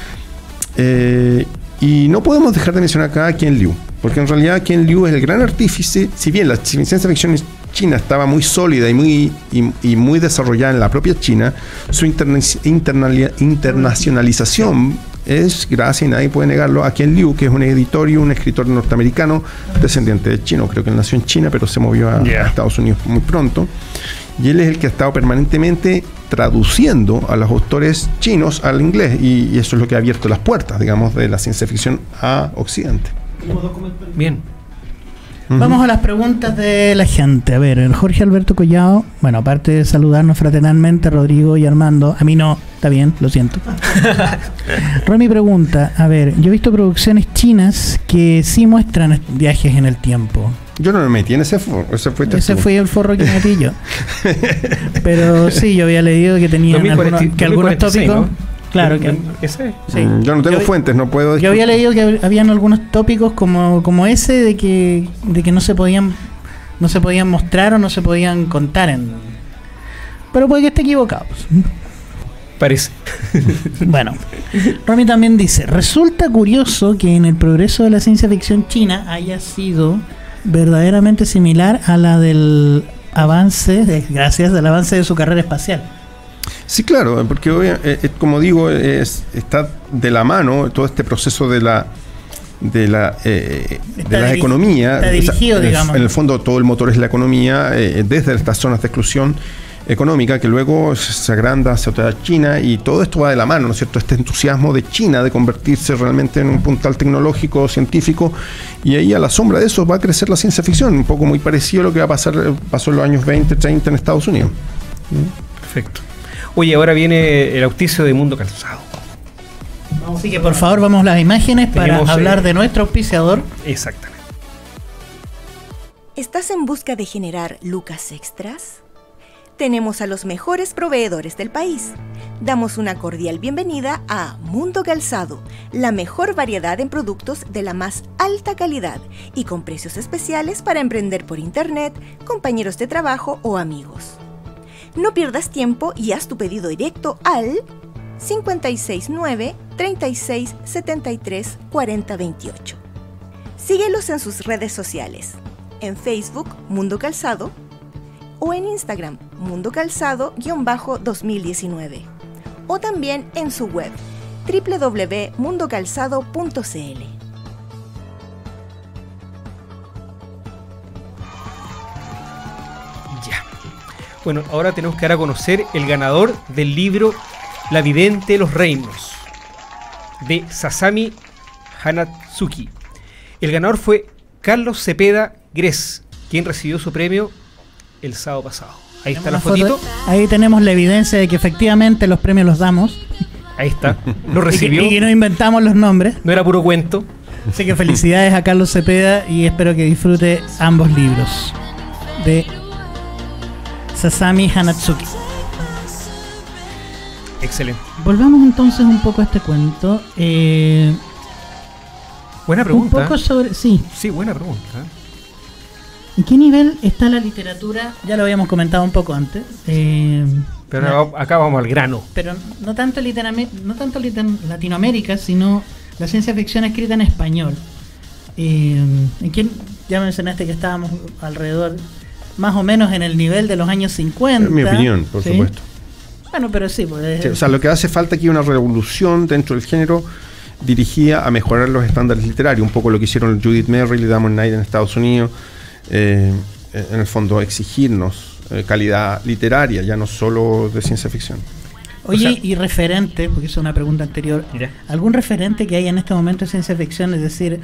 Eh, y no podemos dejar de mencionar acá a Qian Liu, porque en realidad Qian Liu es el gran artífice. Si bien la ciencia ficción china estaba muy sólida y muy, y, y muy desarrollada en la propia China, su interna, internalia, internacionalización es, gracias, y nadie puede negarlo, a Qian Liu, que es un editor y un escritor norteamericano descendiente de chino. Creo que él nació en China, pero se movió a, Yeah. a Estados Unidos muy pronto. Y él es el que ha estado permanentemente traduciendo a los autores chinos al inglés, y, y eso es lo que ha abierto las puertas, digamos, de la ciencia ficción a Occidente. Tenemos dos comentarios. Bien. Ujú. Vamos a las preguntas de la gente. A ver, el Jorge Alberto Collado, bueno, aparte de saludarnos fraternalmente, Rodrigo y Armando, a mí no, está bien, lo siento. Romy pregunta, a ver, yo he visto producciones chinas que sí muestran viajes en el tiempo. Yo no me metí en ese foro, ese fue Ese fue el forro que metí yo. Pero sí, yo había leído que tenían dos mil cuarenta algunos, que algunos dos mil cuarenta y seis, tópicos... ¿no? Claro que... Ese. Sí. Mm, Yo no tengo Yo- fuentes, no puedo. Yo había leído que habían algunos tópicos como, como ese de que, de que no se podían no se podían mostrar o no se podían contar en... Pero puede que esté equivocado. Parece. Bueno, Romy también dice, resulta curioso que en el progreso de la ciencia ficción china haya sido verdaderamente similar a la del avance, de- gracias al avance de su carrera espacial. Sí, claro, porque hoy, eh, como digo, es, está de la mano todo este proceso de la de la eh, de la economía. Está dirigido, o sea, digamos. En el fondo todo el motor es la economía, eh, desde estas zonas de exclusión económica, que luego se agranda hacia toda China, y todo esto va de la mano, ¿no es cierto? Este entusiasmo de China de convertirse realmente en un puntal tecnológico, científico, y ahí a la sombra de eso va a crecer la ciencia ficción, un poco muy parecido a lo que va a pasar, pasó en los años veinte, treinta en Estados Unidos. Perfecto. Oye, ahora viene el auspicio de Mundo Calzado. Así que por favor vamos a las imágenes para Tenemos, hablar eh, de nuestro auspiciador. Exactamente. ¿Estás en busca de generar lucas extras? Tenemos a los mejores proveedores del país. Damos una cordial bienvenida a Mundo Calzado, la mejor variedad en productos de la más alta calidad y con precios especiales para emprender por internet, compañeros de trabajo o amigos. No pierdas tiempo y haz tu pedido directo al cinco seis nueve, treinta y seis, setenta y tres, cuarenta, veintiocho. Síguelos en sus redes sociales, en Facebook Mundo Calzado o en Instagram Mundo Calzado dos mil diecinueve, o también en su web doble u doble u doble u punto mundo calzado punto c l. Ya. Bueno, ahora tenemos que dar a conocer el ganador del libro La vidente de los reinos, de Sasami Hanatsuki. El ganador fue Carlos Cepeda Gres, quien recibió su premio el sábado pasado. Ahí está la fotito. Ahí tenemos la evidencia de que efectivamente los premios los damos. Ahí está. Lo recibió. Y que, y que no inventamos los nombres. No era puro cuento. Así que felicidades a Carlos Cepeda y espero que disfrute ambos libros de Sasami Hanatsuki. Excelente. Volvamos entonces un poco a este cuento. Eh, buena pregunta. Un poco sobre... Sí. Sí, buena pregunta. ¿En qué nivel está la literatura? Ya lo habíamos comentado un poco antes. Eh, pero no, acá vamos al grano. Pero no tanto, no tanto Latinoamérica, sino la ciencia ficción escrita en español. Eh, ¿En quién? Ya mencionaste que estábamos alrededor, más o menos en el nivel de los años cincuenta. En mi opinión, por ¿sí? supuesto. Bueno, pero sí, pues, sí. O sea, lo que hace falta aquí es una revolución dentro del género dirigida a mejorar los estándares literarios. Un poco lo que hicieron Judith Merril y Damon Knight en Estados Unidos. Eh, en el fondo exigirnos eh, calidad literaria, ya no solo de ciencia ficción. Oye, o sea, y referente, porque esa es una pregunta anterior, mira. ¿algún referente que haya en este momento de ciencia ficción? Es decir,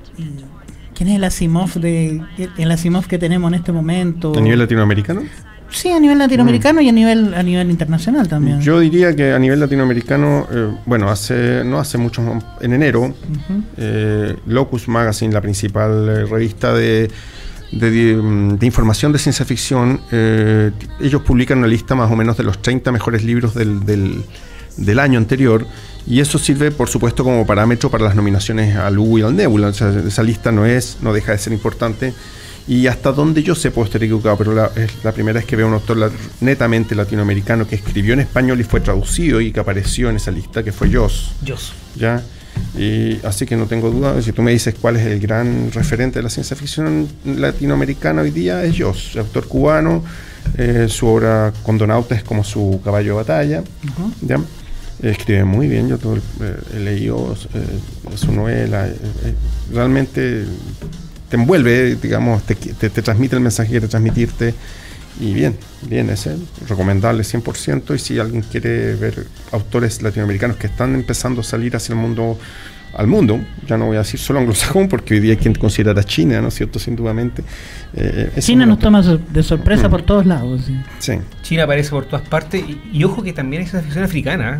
¿quién es el Asimov de el Asimov que tenemos en este momento? ¿A nivel latinoamericano? Sí, a nivel latinoamericano mm. y a nivel a nivel internacional también. Yo diría que a nivel latinoamericano, eh, bueno, hace no hace mucho, en enero, uh-huh. eh, Locus Magazine, la principal eh, revista de De, de, de información de ciencia ficción, eh, ellos publican una lista más o menos de los treinta mejores libros del, del, del año anterior, y eso sirve por supuesto como parámetro para las nominaciones al Hugo y al Nebula. O sea, esa lista no es no deja de ser importante, y hasta donde yo sé, puedo estar equivocado, pero la, es la primera vez que veo un autor la, netamente latinoamericano que escribió en español y fue traducido y que apareció en esa lista, que fue Joss. Joss. ¿Ya? Y así que no tengo duda, si tú me dices cuál es el gran referente de la ciencia ficción latinoamericana hoy día, es Joss, autor cubano. Eh, su obra Condonauta es como su caballo de batalla. Uh-huh. ¿Ya? Escribe muy bien, yo todo, eh, he leído eh, su novela, eh, eh, realmente te envuelve, digamos, te, te, te transmite el mensaje que quiere transmitirte. Y bien, bien, es él, recomendable cien por ciento. Y si alguien quiere ver autores latinoamericanos que están empezando a salir hacia el mundo, al mundo, ya no voy a decir solo anglosajón, porque hoy día hay quien considera a China, ¿no es cierto? Sin dudamente. Eh, China nos toma de sorpresa mm. por todos lados. Sí. Sí. China aparece por todas partes, y, y ojo que también hay ciencia ficción africana.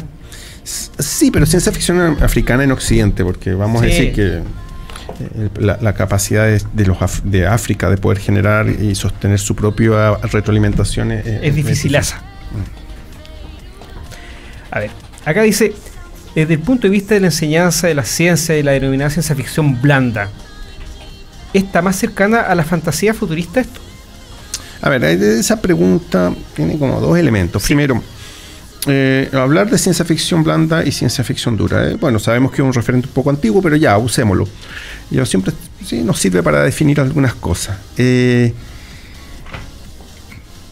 Sí, pero ciencia ficción africana en Occidente, porque vamos sí. a decir que La, la capacidad de, de, los Af- de África de poder generar y sostener su propia retroalimentación es, es dificilaza. A ver, acá dice, desde el punto de vista de la enseñanza de la ciencia y la denominada ciencia ficción blanda, ¿está más cercana a la fantasía futurista esto? A ver, esa pregunta tiene como dos elementos. Sí. Primero, Eh, hablar de ciencia ficción blanda y ciencia ficción dura. Eh. Bueno, sabemos que es un referente un poco antiguo, pero ya, usémoslo. Yo siempre, sí, nos sirve para definir algunas cosas. Eh,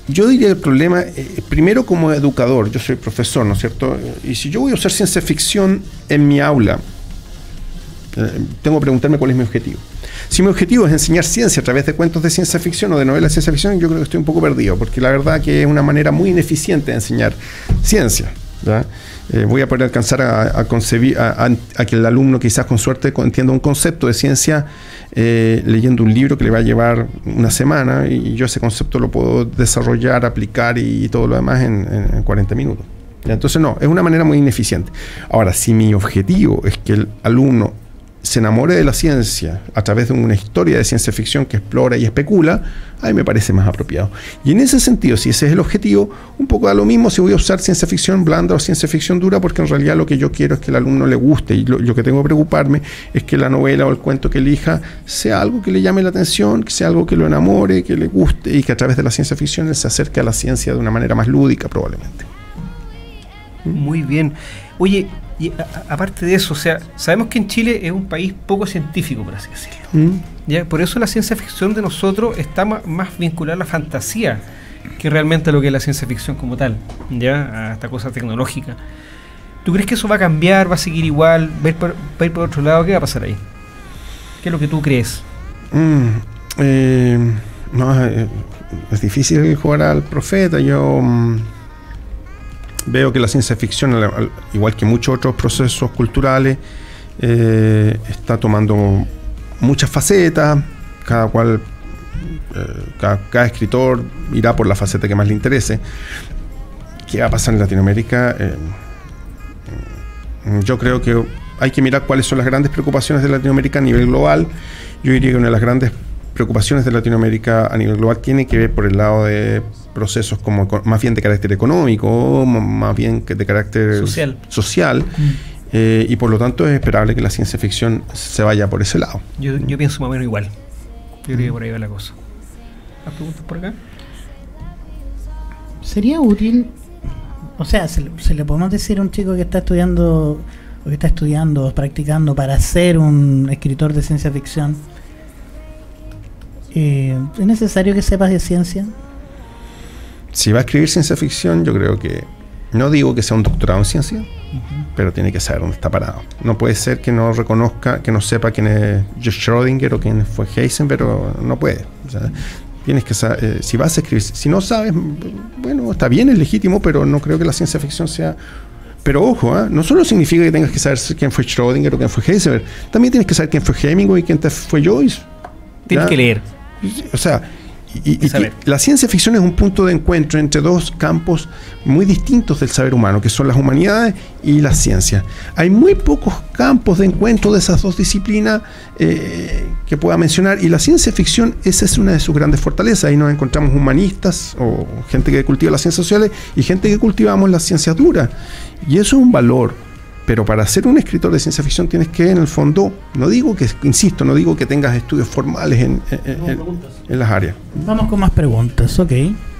yo diría el problema, eh, primero como educador, yo soy profesor, ¿no es cierto? Y si yo voy a usar ciencia ficción en mi aula, eh, tengo que preguntarme cuál es mi objetivo. Si mi objetivo es enseñar ciencia a través de cuentos de ciencia ficción o de novelas de ciencia ficción, yo creo que estoy un poco perdido, porque la verdad que es una manera muy ineficiente de enseñar ciencia, ¿ya? Eh, voy a poder alcanzar a, a concebir, a, a, a que el alumno quizás con suerte entienda un concepto de ciencia eh, leyendo un libro que le va a llevar una semana, y yo ese concepto lo puedo desarrollar, aplicar y, y todo lo demás en, en, en cuarenta minutos. ¿Ya? Entonces no, es una manera muy ineficiente. Ahora, si mi objetivo es que el alumno se enamore de la ciencia a través de una historia de ciencia ficción que explora y especula, a mí me parece más apropiado. Y en ese sentido, si ese es el objetivo, un poco da lo mismo si voy a usar ciencia ficción blanda o ciencia ficción dura, porque en realidad lo que yo quiero es que el alumno le guste, y lo, lo que tengo que preocuparme es que la novela o el cuento que elija sea algo que le llame la atención, que sea algo que lo enamore, que le guste, y que a través de la ciencia ficción él se acerque a la ciencia de una manera más lúdica probablemente. Muy bien. Oye, y a, a, aparte de eso, o sea, sabemos que en Chile es un país poco científico, por así decirlo. ¿Mm? ¿Ya? Por eso la ciencia ficción de nosotros está ma, más vinculada a la fantasía que realmente a lo que es la ciencia ficción como tal, ya, a esta cosa tecnológica. ¿Tú crees que eso va a cambiar, va a seguir igual, va a ir por, va a ir por otro lado? ¿Qué va a pasar ahí? ¿Qué es lo que tú crees? Mm, eh, no, eh, es difícil jugar al profeta. Yo... Mm, veo que la ciencia ficción, al, al, igual que muchos otros procesos culturales, eh, está tomando muchas facetas, cada cual, eh, cada, cada escritor irá por la faceta que más le interese. ¿Qué va a pasar en Latinoamérica? Eh, yo creo que hay que mirar cuáles son las grandes preocupaciones de Latinoamérica a nivel global. Yo diría que una de las grandes preocupaciones de Latinoamérica a nivel global tiene que ver por el lado de procesos como más bien de carácter económico, más bien de carácter social, social mm. eh, y por lo tanto es esperable que la ciencia ficción se vaya por ese lado. Yo, yo pienso más o menos igual. Yo creo que por ahí va la cosa. ¿Más preguntas por acá? Sería útil, o sea, se, se le podemos decir a un chico que está estudiando o que está estudiando o practicando para ser un escritor de ciencia ficción, eh, ¿es necesario que sepas de ciencia? Si va a escribir ciencia ficción, yo creo que, no digo que sea un doctorado en ciencia, uh-huh. pero tiene que saber dónde está parado. No puede ser que no reconozca, que no sepa quién es Josh Schrödinger o quién fue Heisenberg, pero no puede. O sea, tienes que saber, eh, si vas a escribir, si no sabes, bueno, está bien, es legítimo, pero no creo que la ciencia ficción sea... Pero ojo, ¿eh? No solo significa que tengas que saber quién fue Schrödinger o quién fue Heisenberg, también tienes que saber quién fue Hemingway y quién fue Joyce. Tienes ¿ya? que leer. O sea... Y, y, y la ciencia ficción es un punto de encuentro entre dos campos muy distintos del saber humano, que son las humanidades y la ciencia. Hay muy pocos campos de encuentro de esas dos disciplinas eh, que pueda mencionar, y la ciencia ficción, esa es una de sus grandes fortalezas. Ahí nos encontramos humanistas o gente que cultiva las ciencias sociales y gente que cultivamos las ciencias duras, y eso es un valor. Pero para ser un escritor de ciencia ficción tienes que, en el fondo, no digo que, insisto, no digo que tengas estudios formales en, en, en, en las áreas. Vamos con más preguntas, ok.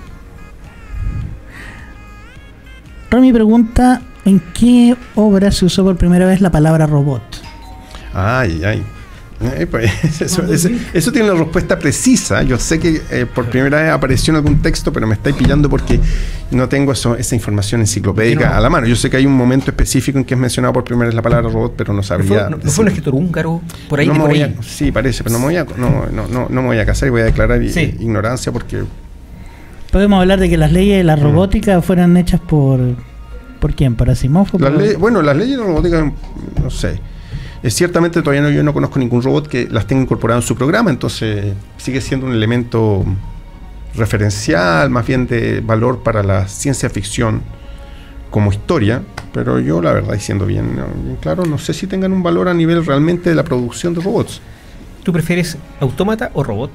Romy pregunta, ¿en qué obra se usó por primera vez la palabra robot? Ay, ay. Eh, pues, eso, eso, eso tiene una respuesta precisa. Yo sé que eh, por primera vez apareció en algún texto, pero me estáis pillando porque no tengo eso, esa información enciclopédica no. a la mano. Yo sé que hay un momento específico en que es mencionado por primera vez la palabra robot, pero no sabría. ¿No fue, no, fue un escritor húngaro? Por ahí, no de me por voy ahí. A, sí, parece, pero no me voy a, no, no, no, no me voy a casar y voy a declarar sí. ignorancia porque... Podemos hablar de que las leyes de la robótica mm. fueran hechas por... ¿Por quién? ¿Por Asimov? Las ley, bueno, las leyes de la robótica, no sé... Es ciertamente todavía no, yo no conozco ningún robot que las tenga incorporado en su programa, entonces sigue siendo un elemento referencial, más bien de valor para la ciencia ficción como historia, pero yo la verdad, diciendo bien, bien claro, no sé si tengan un valor a nivel realmente de la producción de robots. ¿Tú prefieres autómata o robot?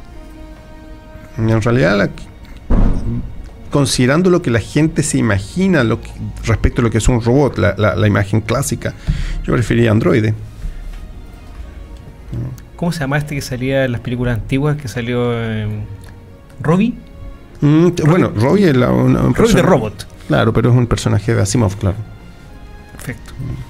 En realidad, la, considerando lo que la gente se imagina lo que, respecto a lo que es un robot, la, la, la imagen clásica, yo preferiría androide. ¿Cómo se llama este que salía en las películas antiguas, que salió en Robbie? Mm, bueno, Robbie es la, una, un Robbie de robot. Claro, pero es un personaje de Asimov, claro. Perfecto.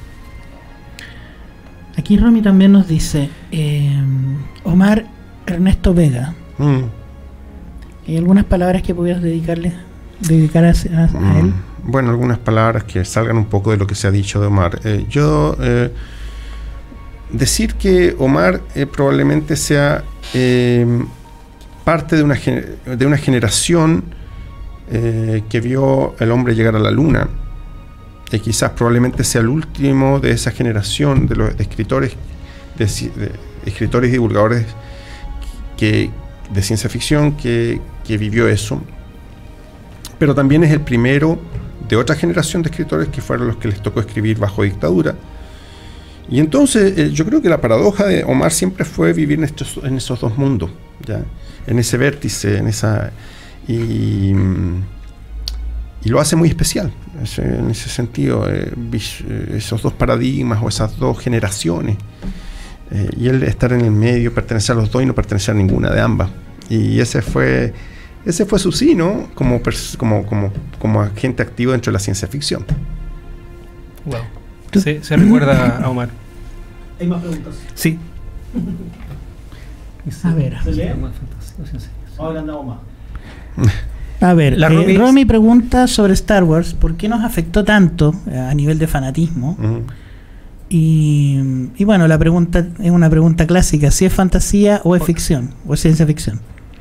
Aquí Romy también nos dice, eh, Omar Ernesto Vega. Mm. ¿Hay algunas palabras que pudieras dedicarle, dedicar a, a, a él? Mm, bueno, algunas palabras que salgan un poco de lo que se ha dicho de Omar. Eh, yo eh, decir que Omar eh, probablemente sea eh, parte de una, de una generación eh, que vio al hombre llegar a la luna, y quizás probablemente sea el último de esa generación de los de escritores, de, de escritores y divulgadores que, de ciencia ficción que, que vivió eso, pero también es el primero de otra generación de escritores que fueron los que les tocó escribir bajo dictadura. Y entonces eh, yo creo que la paradoja de Omar siempre fue vivir en, estos, en esos dos mundos, ¿ya? En ese vértice, en esa y, y lo hace muy especial ese, en ese sentido, eh, esos dos paradigmas o esas dos generaciones, eh, y él estar en el medio, pertenecer a los dos y no pertenecer a ninguna de ambas. Y ese fue ese fue su sí, ¿no? Como, como, como, como agente activo dentro de la ciencia ficción. Wow. Se, se recuerda a Omar. ¿Hay más preguntas? Sí. A ver. ¿Se lee? Ahora andamos más. A ver, La eh, Romy- Romy pregunta sobre Star Wars, ¿por qué nos afectó tanto eh, a nivel de fanatismo? Uh-huh. Y, y bueno, la pregunta es una pregunta clásica, si es fantasía o es ficción, o es ciencia ficción.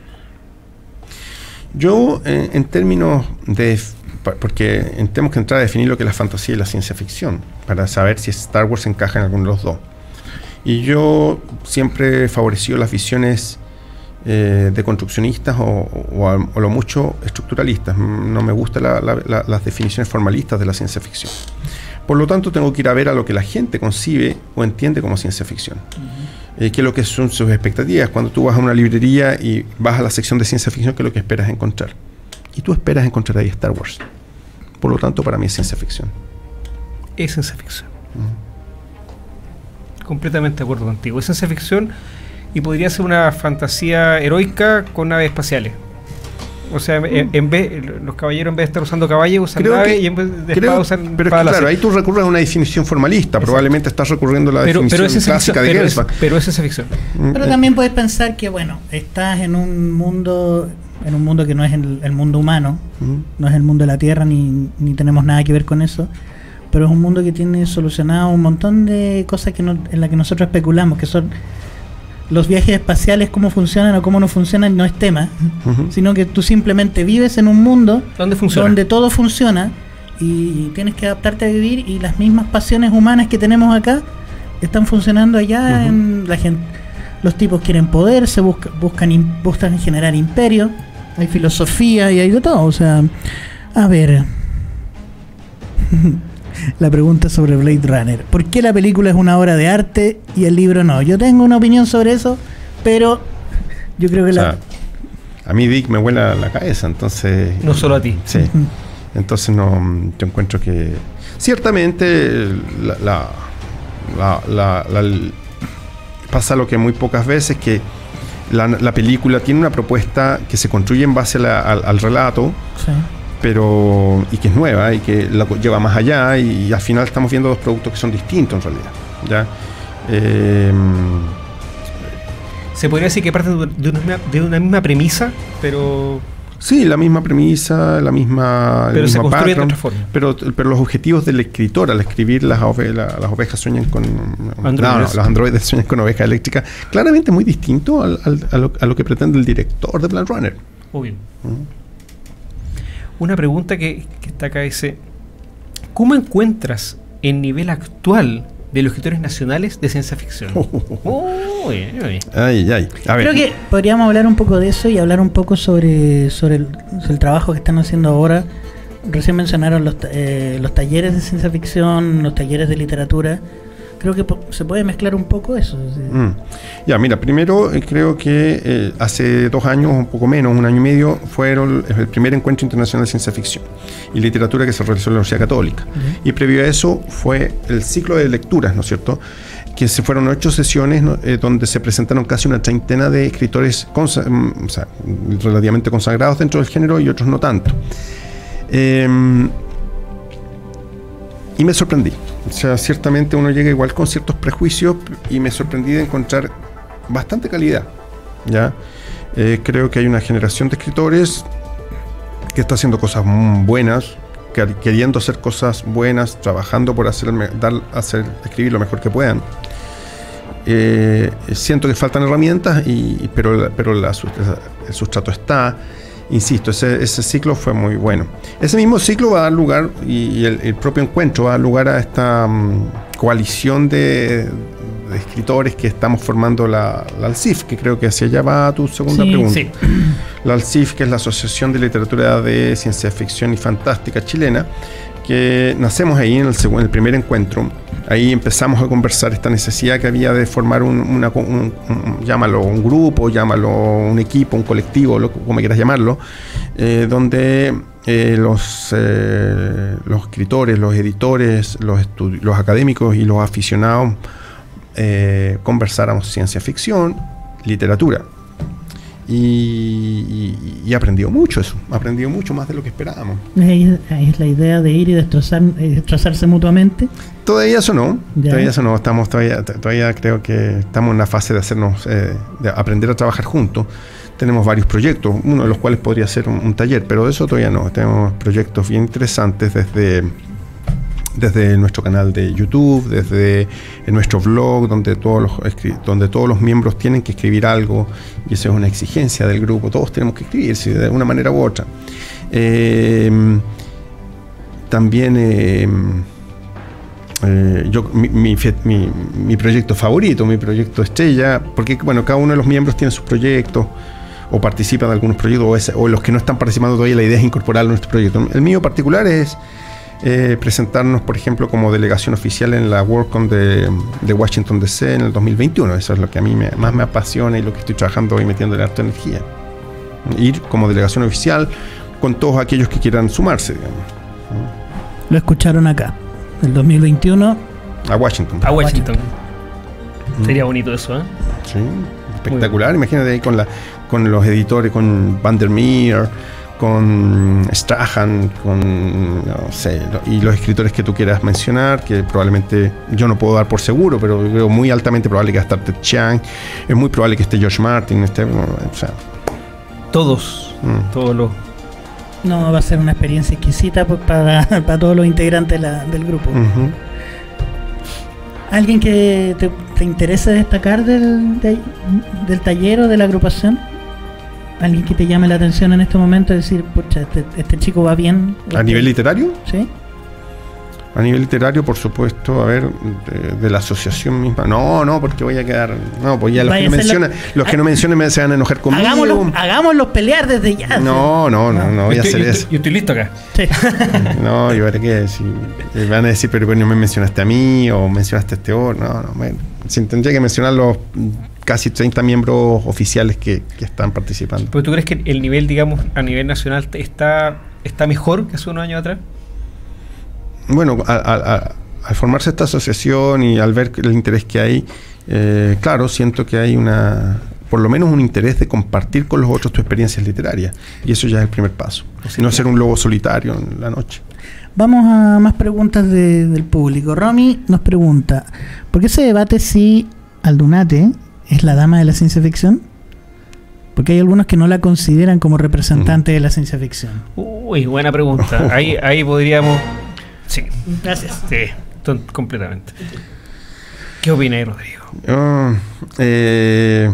Yo, eh, en términos de... porque tenemos que entrar a definir lo que es la fantasía y la ciencia ficción, para saber si Star Wars encaja en alguno de los dos. Y yo siempre he favorecido las visiones eh, de construccionistas o, o, a, o lo mucho estructuralistas. No me gustan la, la, la, las definiciones formalistas de la ciencia ficción. Por lo tanto, tengo que ir a ver a lo que la gente concibe o entiende como ciencia ficción. Uh-huh. Eh, ¿Qué es lo que son sus expectativas? Cuando tú vas a una librería y vas a la sección de ciencia ficción, ¿qué es lo que esperas encontrar? Y tú esperas encontrar ahí Star Wars. Por lo tanto, para mí es ciencia ficción. Es ciencia ficción. Uh-huh. Completamente de acuerdo contigo. Es ciencia ficción y podría ser una fantasía heroica con naves espaciales. O sea, mm. en, en vez, los caballeros en vez de estar usando caballos usan creo naves que, y en vez de creo, espada usan pero es que, claro, ahí tú recurres a una definición formalista. Exacto. Probablemente estás recurriendo a la pero, definición pero es clásica ficción, de pero Gensbach. Es, pero es ciencia ficción. Pero eh, también puedes pensar que, bueno, estás en un mundo, en un mundo que no es el, el mundo humano, uh-huh. no es el mundo de la Tierra, ni, ni tenemos nada que ver con eso, pero es un mundo que tiene solucionado un montón de cosas que no, en las que nosotros especulamos, que son los viajes espaciales, cómo funcionan o cómo no funcionan, no es tema, uh-huh. sino que tú simplemente vives en un mundo ¿Dónde funciona? donde todo funciona y tienes que adaptarte a vivir, y las mismas pasiones humanas que tenemos acá están funcionando allá. Uh-huh. En la gente, los tipos quieren poder, se busca, buscan, buscan generar imperio, hay filosofía y hay de todo. O sea, a ver... La pregunta sobre Blade Runner. ¿Por qué la película es una obra de arte y el libro no? Yo tengo una opinión sobre eso, pero yo creo que o sea, la... A mí Dick me vuela la cabeza, entonces... No solo a ti. Sí. Uh-huh. Entonces no, yo encuentro que... Ciertamente la, la, la, la, la, la, pasa lo que muy pocas veces, que la, la película tiene una propuesta que se construye en base a la, al, al relato, sí. pero y que es nueva y que la lleva más allá, y, y al final estamos viendo dos productos que son distintos en realidad, ¿ya? Eh, se podría decir que parte de una, de una misma premisa, pero sí, la misma premisa, la misma, pero el se mismo construye patrón, de otra forma. Pero, pero los objetivos del escritor al escribir las, ove, la, las ovejas sueñan con androides. No, no, los androides sueñan con ovejas eléctricas, claramente muy distinto al, al, a, lo, a lo que pretende el director de Blade Runner. Obvio. Uh-huh. Una pregunta que, que está acá dice: ¿cómo encuentras el nivel actual de los escritores nacionales de ciencia ficción? Oh, oh, oh. Uy, uy. Ay, ay. A ver. Creo que podríamos hablar un poco de eso y hablar un poco sobre, sobre, el, sobre el trabajo que están haciendo ahora. Recién mencionaron los, eh, los talleres de ciencia ficción, los talleres de literatura. Creo que po- se puede mezclar un poco eso. ¿Sí? Mm. Ya, mira, primero eh, creo que eh, hace dos años, un poco menos, un año y medio, fueron el primer encuentro internacional de ciencia ficción y literatura que se realizó en la Universidad Católica. Uh-huh. Y previo a eso fue el ciclo de lecturas, ¿no es cierto?, que se fueron ocho sesiones, ¿no?, eh, donde se presentaron casi una treintena de escritores consa- o sea, relativamente consagrados dentro del género y otros no tanto. Eh, y me sorprendí. O sea, ciertamente uno llega igual con ciertos prejuicios y me sorprendí de encontrar bastante calidad, ¿ya? Eh, creo que hay una generación de escritores que está haciendo cosas buenas, que, queriendo hacer cosas buenas, trabajando por hacer, dar, hacer escribir lo mejor que puedan. Eh, siento que faltan herramientas, y, pero, pero la, el sustrato está. Insisto, ese, ese ciclo fue muy bueno. Ese mismo ciclo va a dar lugar, y, y el, el propio encuentro va a dar lugar a esta um, coalición de, de escritores que estamos formando la, la ALCIF, que creo que hacia allá va tu segunda sí, pregunta. Sí. La ALCIF, que es la Asociación de Literatura de Ciencia Ficción y Fantástica chilena, que nacemos ahí en el, segundo, en el primer encuentro. Ahí empezamos a conversar esta necesidad que había de formar un, una, un, un llámalo un grupo, llámalo un equipo, un colectivo, lo, como quieras llamarlo, eh, donde eh, los, eh, los escritores, los editores, los, los académicos y los aficionados eh, conversáramos ciencia ficción, literatura. Y, y, y aprendió mucho eso, aprendió mucho más de lo que esperábamos. Ahí, ahí es la idea de ir y destrozar, destrozarse mutuamente. Todavía eso no, Ya. todavía eso no, estamos todavía, todavía creo que estamos en la fase de hacernos, eh, de aprender a trabajar juntos. Tenemos varios proyectos, uno de los cuales podría ser un, un taller, pero de eso todavía no. Tenemos proyectos bien interesantes desde desde nuestro canal de YouTube, desde nuestro blog, donde todos los donde todos los miembros tienen que escribir algo, y eso es una exigencia del grupo. Todos tenemos que escribir, ¿sí?, de una manera u otra. Eh, también eh, eh, yo mi, mi, mi, mi proyecto favorito, mi proyecto estrella, porque bueno, cada uno de los miembros tiene sus proyectos o participa de algunos proyectos, o, es, o los que no están participando todavía, la idea es incorporarlo en nuestro proyecto. El mío particular es Eh, presentarnos, por ejemplo, como delegación oficial en la WorldCon de, de Washington D C en el dos mil veintiuno. Eso es lo que a mí me, más me apasiona y lo que estoy trabajando hoy, metiéndole harta energía. Ir como delegación oficial con todos aquellos que quieran sumarse, digamos. Lo escucharon acá, el dos mil veintiuno. A Washington. A Washington. Mm. Sería bonito eso, ¿eh? Sí, espectacular. Imagínate ahí con, la, con los editores, con Vandermeer, con Strahan, con, no sé, y los escritores que tú quieras mencionar, que probablemente yo no puedo dar por seguro, pero veo muy altamente probable que esté Ted Chiang, es muy probable que esté George Martin, esté, o sea, Todos, mm. todos los... No, va a ser una experiencia exquisita pues, para, para todos los integrantes de la, del grupo. Uh-huh. ¿Alguien que te, te interese destacar del, de, del taller o de la agrupación? ¿Alguien que te llame la atención en este momento? Decir, pucha, este, este chico va bien. ¿A nivel literario? Sí. A nivel literario, por supuesto, a ver, de, de la asociación misma. No, no, porque voy a quedar. No, pues ya los Vaya que no a ser mencionan, lo- los que no mencionen me se van a enojar conmigo. Hagámoslo, hagámoslo pelear desde ya. No, no, no, no voy a Yo hacer estoy, yo eso. estoy- yo estoy listo acá. Sí. No, yo veré que si me van a decir, pero bueno, no me mencionaste a mí o mencionaste a este otro. No, no, me, si tendría que mencionar los casi treinta miembros oficiales que, que están participando. ¿Pero tú crees que el nivel, digamos, a nivel nacional está, está mejor que hace unos años atrás? Bueno, a- a- a- al formarse esta asociación y al ver el interés que hay, eh, claro, siento que hay una, por lo menos un interés de compartir con los otros tus experiencias literarias. Y eso ya es el primer paso. No ser un lobo solitario en la noche. Vamos a más preguntas de- del público. Romy nos pregunta, ¿por qué se debate si Aldunate es la dama de la ciencia ficción? Porque hay algunos que no la consideran como representante de la ciencia ficción. Uy, buena pregunta. Ahí, ahí podríamos... Sí, Gracias. sí, ton- completamente. ¿Qué opináis, Rodrigo? Oh, eh,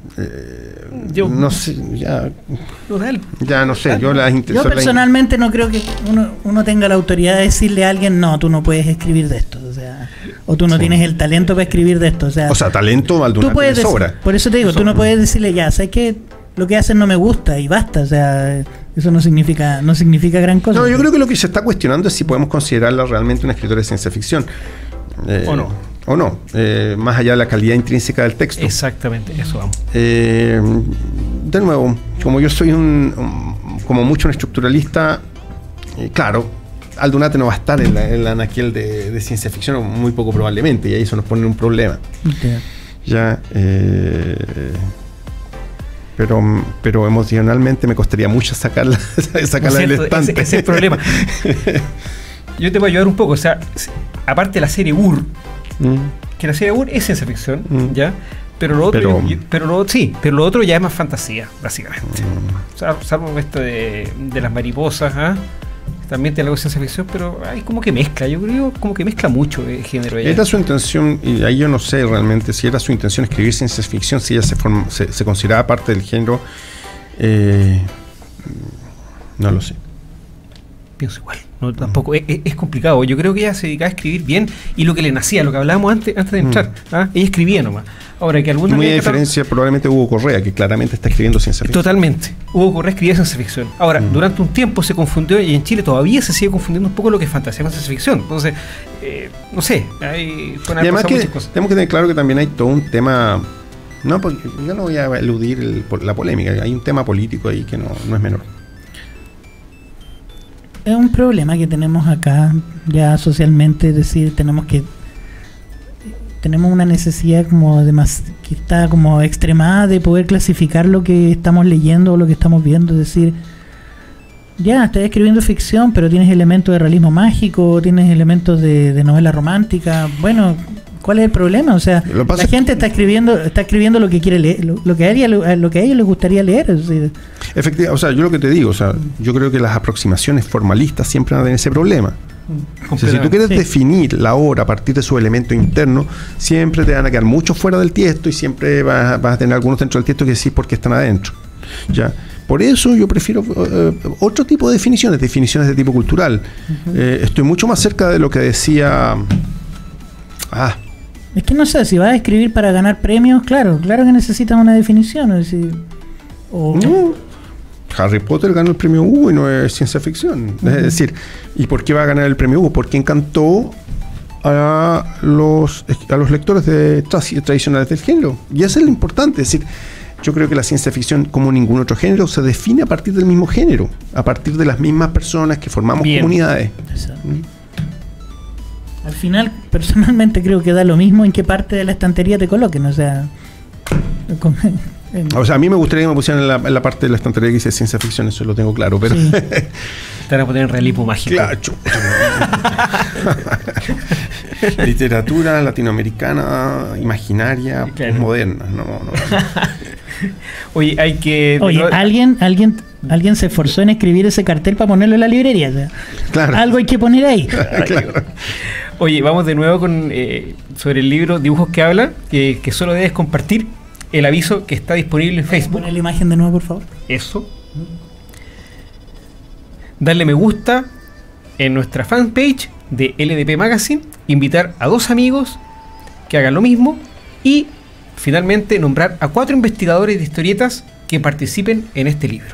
eh, Yo- no sé, ya, No, dale. ya no sé. Yo, las inter- Yo son las in- personalmente no creo que uno, uno tenga la autoridad de decirle a alguien, no, tú no puedes escribir de esto. O sea, o tú no Sí. tienes el talento para escribir de esto. O sea, O sea, talento tú Aldunate puedes le decir- sobra. por eso te digo, tú no puedes decirle, ya, sabes que lo que hacen no me gusta y basta. O sea, eso no significa no significa gran cosa. No, yo creo que lo que se está cuestionando es si podemos considerarla realmente una escritora de ciencia ficción. Eh, O no. O no, eh, más allá de la calidad intrínseca del texto. Exactamente, eso vamos. Eh, de nuevo, como yo soy un, un- como mucho un estructuralista, eh, claro, Aldunate no va a estar en la, en la anaquel de, de ciencia ficción, o muy poco probablemente, y ahí eso nos pone en un problema. Ok. Ya, eh, pero, pero emocionalmente me costaría mucho sacarla, sacarla del ¿No es cierto? estante. Ese, ese es el problema. Yo te voy a ayudar un poco. O sea, s- aparte de la serie U R, Mm, que la serie U R es ciencia ficción, Mm. ¿ya? Pero lo otro, Pero- yo- yo- pero lo, sí, pero lo otro ya es más fantasía, básicamente. Sal- Salvo esto de, de las mariposas, ¿ah? También tiene algo de ciencia ficción, pero hay como que mezcla, yo creo como que mezcla mucho el género. ya. Era su intención, y ahí yo no sé realmente si era su intención escribir ciencia ficción, si ella se, forma- se, se consideraba parte del género. eh, no lo sé. Pienso igual, no, tampoco, es, es- es complicado. Yo creo que ella se dedicaba a escribir bien y lo que le nacía, lo que hablábamos antes, antes de entrar. ¿ah? Ella escribía nomás. Ahora que Y alguna muy a vez- diferencia probablemente Hugo Correa, que claramente está escribiendo ciencia ficción. Totalmente. Hugo Correa escribía ciencia ficción. Ahora, Mm. durante un tiempo se confundió y en Chile todavía se sigue confundiendo un poco lo que es fantasía con ciencia ficción. Entonces, eh, no sé, hay, pueden Y haber además pasado que muchas cosas. tenemos que tener claro que también hay todo un tema. No, porque yo no voy a eludir el- la polémica. Hay un tema político ahí que no, no es menor. Es un problema que tenemos acá ya socialmente, es decir, tenemos que tenemos una necesidad como de más, que está como extremada de poder clasificar lo que estamos leyendo o lo que estamos viendo, es decir, ya estás escribiendo ficción, pero tienes elementos de realismo mágico, tienes elementos de, de novela romántica, bueno, ¿cuál es el problema? O sea, Lo que pasa la es que- gente está escribiendo está escribiendo lo que quiere leer, lo, lo que a ella, lo que a ellos les gustaría leer, es decir, Efectivamente, o sea, yo lo que te digo, o sea, yo creo que las aproximaciones formalistas siempre van a tener ese problema. O sea, si tú quieres Sí. definir la obra a partir de su elemento interno, siempre te van a quedar muchos fuera del tiesto y siempre vas, a- vas a tener algunos dentro del tiesto que decir por qué están adentro. ¿Ya? Por eso yo prefiero eh, otro tipo de definiciones, definiciones de tipo cultural. Eh, estoy mucho más cerca de lo que decía... Ah, es que no sé, si vas a escribir para ganar premios, claro, claro que necesitas una definición, es decir, o, no, Harry Potter ganó el premio Hugo y no es ciencia ficción. Ujú. Es decir, ¿y por qué va a ganar el premio Hugo? Porque encantó a los, a los lectores de tra- tradicionales del género. Y eso es lo importante. Es decir, yo creo que la ciencia ficción, como ningún otro género, se define a partir del mismo género, a partir de las mismas personas que formamos Bien. comunidades. Exacto. Al final, personalmente creo que da lo mismo en qué parte de la estantería te coloquen, o sea, con- en- O sea, a mí me gustaría que me pusieran en la, en la parte de la estantería que dice ciencia ficción, eso lo tengo claro, pero... sí. Te van a poner en realismo mágico. Claro, chuta. Literatura latinoamericana, imaginaria, Claro. moderna. No, no. Oye, hay que. Oye, alguien, alguien, alguien se esforzó en escribir ese cartel para ponerlo en la librería, o sea, Claro. algo hay que poner ahí. Claro. Oye, vamos de nuevo con eh, sobre el libro Dibujos que hablan, que, que solo debes compartir el aviso que está disponible en Facebook. Poner la imagen de nuevo, por favor. Eso. Darle me gusta en nuestra fanpage de L D P Magazine, invitar a dos amigos que hagan lo mismo y finalmente nombrar a cuatro investigadores de historietas que participen en este libro.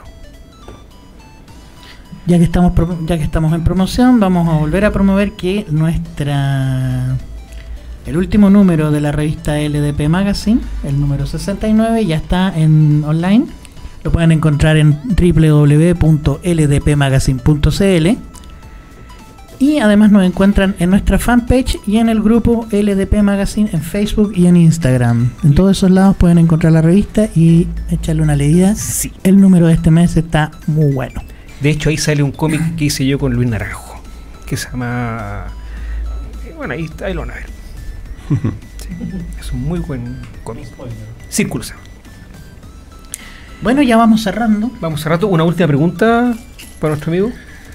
Ya que estamos pro- ya que estamos en promoción, vamos a volver a promover que nuestra el último número de la revista L D P Magazine, el número sesenta y nueve, ya está en online. Lo pueden encontrar en w w w punto l d p magazine punto c l. Y además nos encuentran en nuestra fanpage y en el grupo L D P Magazine en Facebook y en Instagram. En todos esos lados pueden encontrar la revista y echarle una leída. Sí. El número de este mes está muy bueno. De hecho, ahí sale un cómic que hice yo con Luis Naranjo, que se llama... eh, Bueno, ahí, ahí lo van a ver. Sí, es un muy buen cómic. Círculo se llama. Bueno, ya vamos cerrando. Vamos a rato. Una última pregunta para nuestro amigo.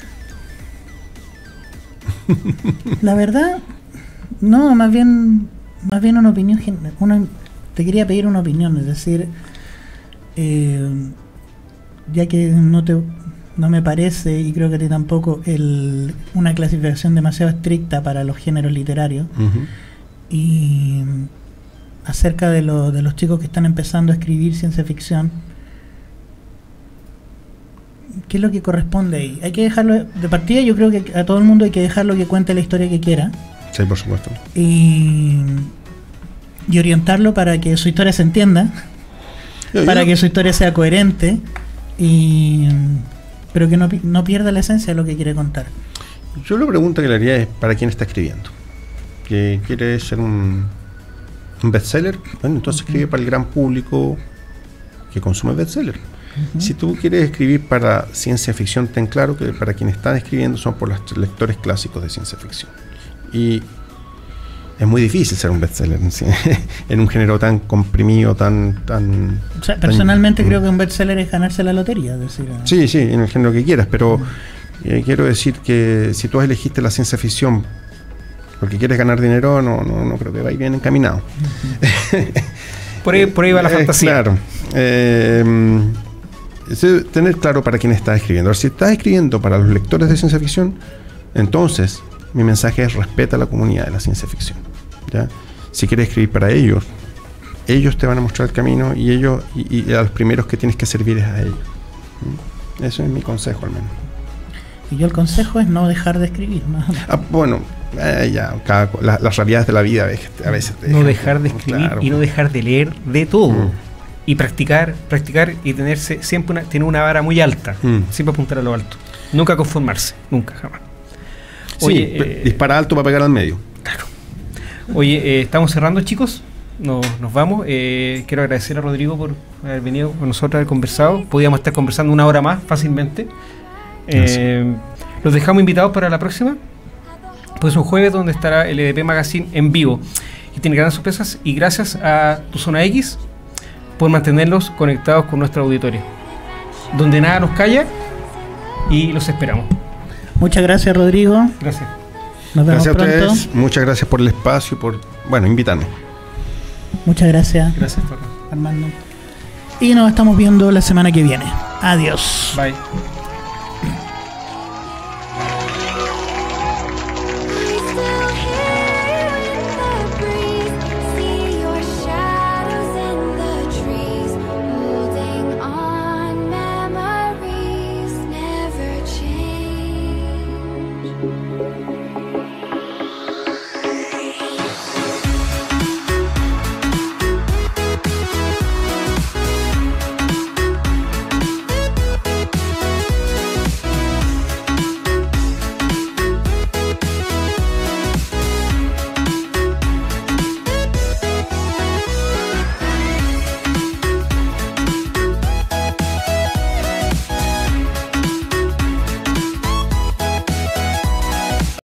La verdad, no, más bien, más bien una opinión. gen- Una, te quería pedir una opinión, es decir, eh, ya que no te, no me parece y creo que a ti tampoco el, una clasificación demasiado estricta para los géneros literarios Ujú. y acerca de, lo, de los chicos que están empezando a escribir ciencia ficción. ¿Qué es lo que corresponde ahí? Hay que dejarlo de partida. Yo creo que a todo el mundo hay que dejarlo que cuente la historia que quiera Sí, por supuesto. y, y orientarlo para que su historia se entienda, Yo- para yo- que su historia sea coherente y pero que no, pi- no pierda la esencia de lo que quiere contar. Yo la pregunta que le haría es ¿para quién está escribiendo? ¿Que quiere ser un, un bestseller? Bueno, entonces escribe para el gran público que consume bestseller. Ujú. Si tú quieres escribir para ciencia ficción, ten claro que para quienes están escribiendo son por los lectores clásicos de ciencia ficción. Y es muy difícil ser un bestseller ¿sí? en un género tan comprimido, tan... tan O sea, tan- personalmente creo que un bestseller es ganarse la lotería. Es decir, Sí, sí, en el género que quieras, pero eh, quiero decir que si tú elegiste la ciencia ficción porque quieres ganar dinero, no, no, no creo que vaya bien encaminado. Por ahí, por ahí va la Eh, fantasía. Claro. Eh, es tener claro para quién estás escribiendo. Ahora, si estás escribiendo para los lectores de ciencia ficción, entonces mi mensaje es respeta a la comunidad de la ciencia ficción. ¿ya? Si quieres escribir para ellos, ellos te van a mostrar el camino y ellos y, y a los primeros que tienes que servir es a ellos. ¿Mm? Eso es mi consejo al menos. y yo el consejo es no dejar de escribir. ¿no? Ah, bueno, eh, ya, cada, la- las realidades de la vida a veces, a veces te No dejan, dejar de escribir claro. y no dejar de leer de todo. Mm. Y practicar, practicar y tenerse siempre una, tener una vara muy alta. Mm. Siempre apuntar a lo alto. Nunca conformarse. Nunca, jamás. Sí, Oye, pe- eh, dispara alto para pegar al medio. Claro. Oye, eh, estamos cerrando, chicos. Nos, nos vamos. Eh, quiero agradecer a Rodrigo por haber venido con nosotros, haber conversado. Podíamos estar conversando una hora más fácilmente. Eh, los dejamos invitados para la próxima. Pues un jueves donde estará el E D P Magazine en vivo. Y tiene grandes sorpresas. Y gracias a Tu Zona X por mantenerlos conectados con nuestro auditorio. Donde nada nos calla y los esperamos. Muchas gracias, Rodrigo. Gracias. Nos vemos Gracias a pronto. ustedes. Muchas gracias por el espacio y por, bueno, invitarme. Muchas gracias, Gracias, Torres. Armando. Y nos estamos viendo la semana que viene. Adiós. Bye.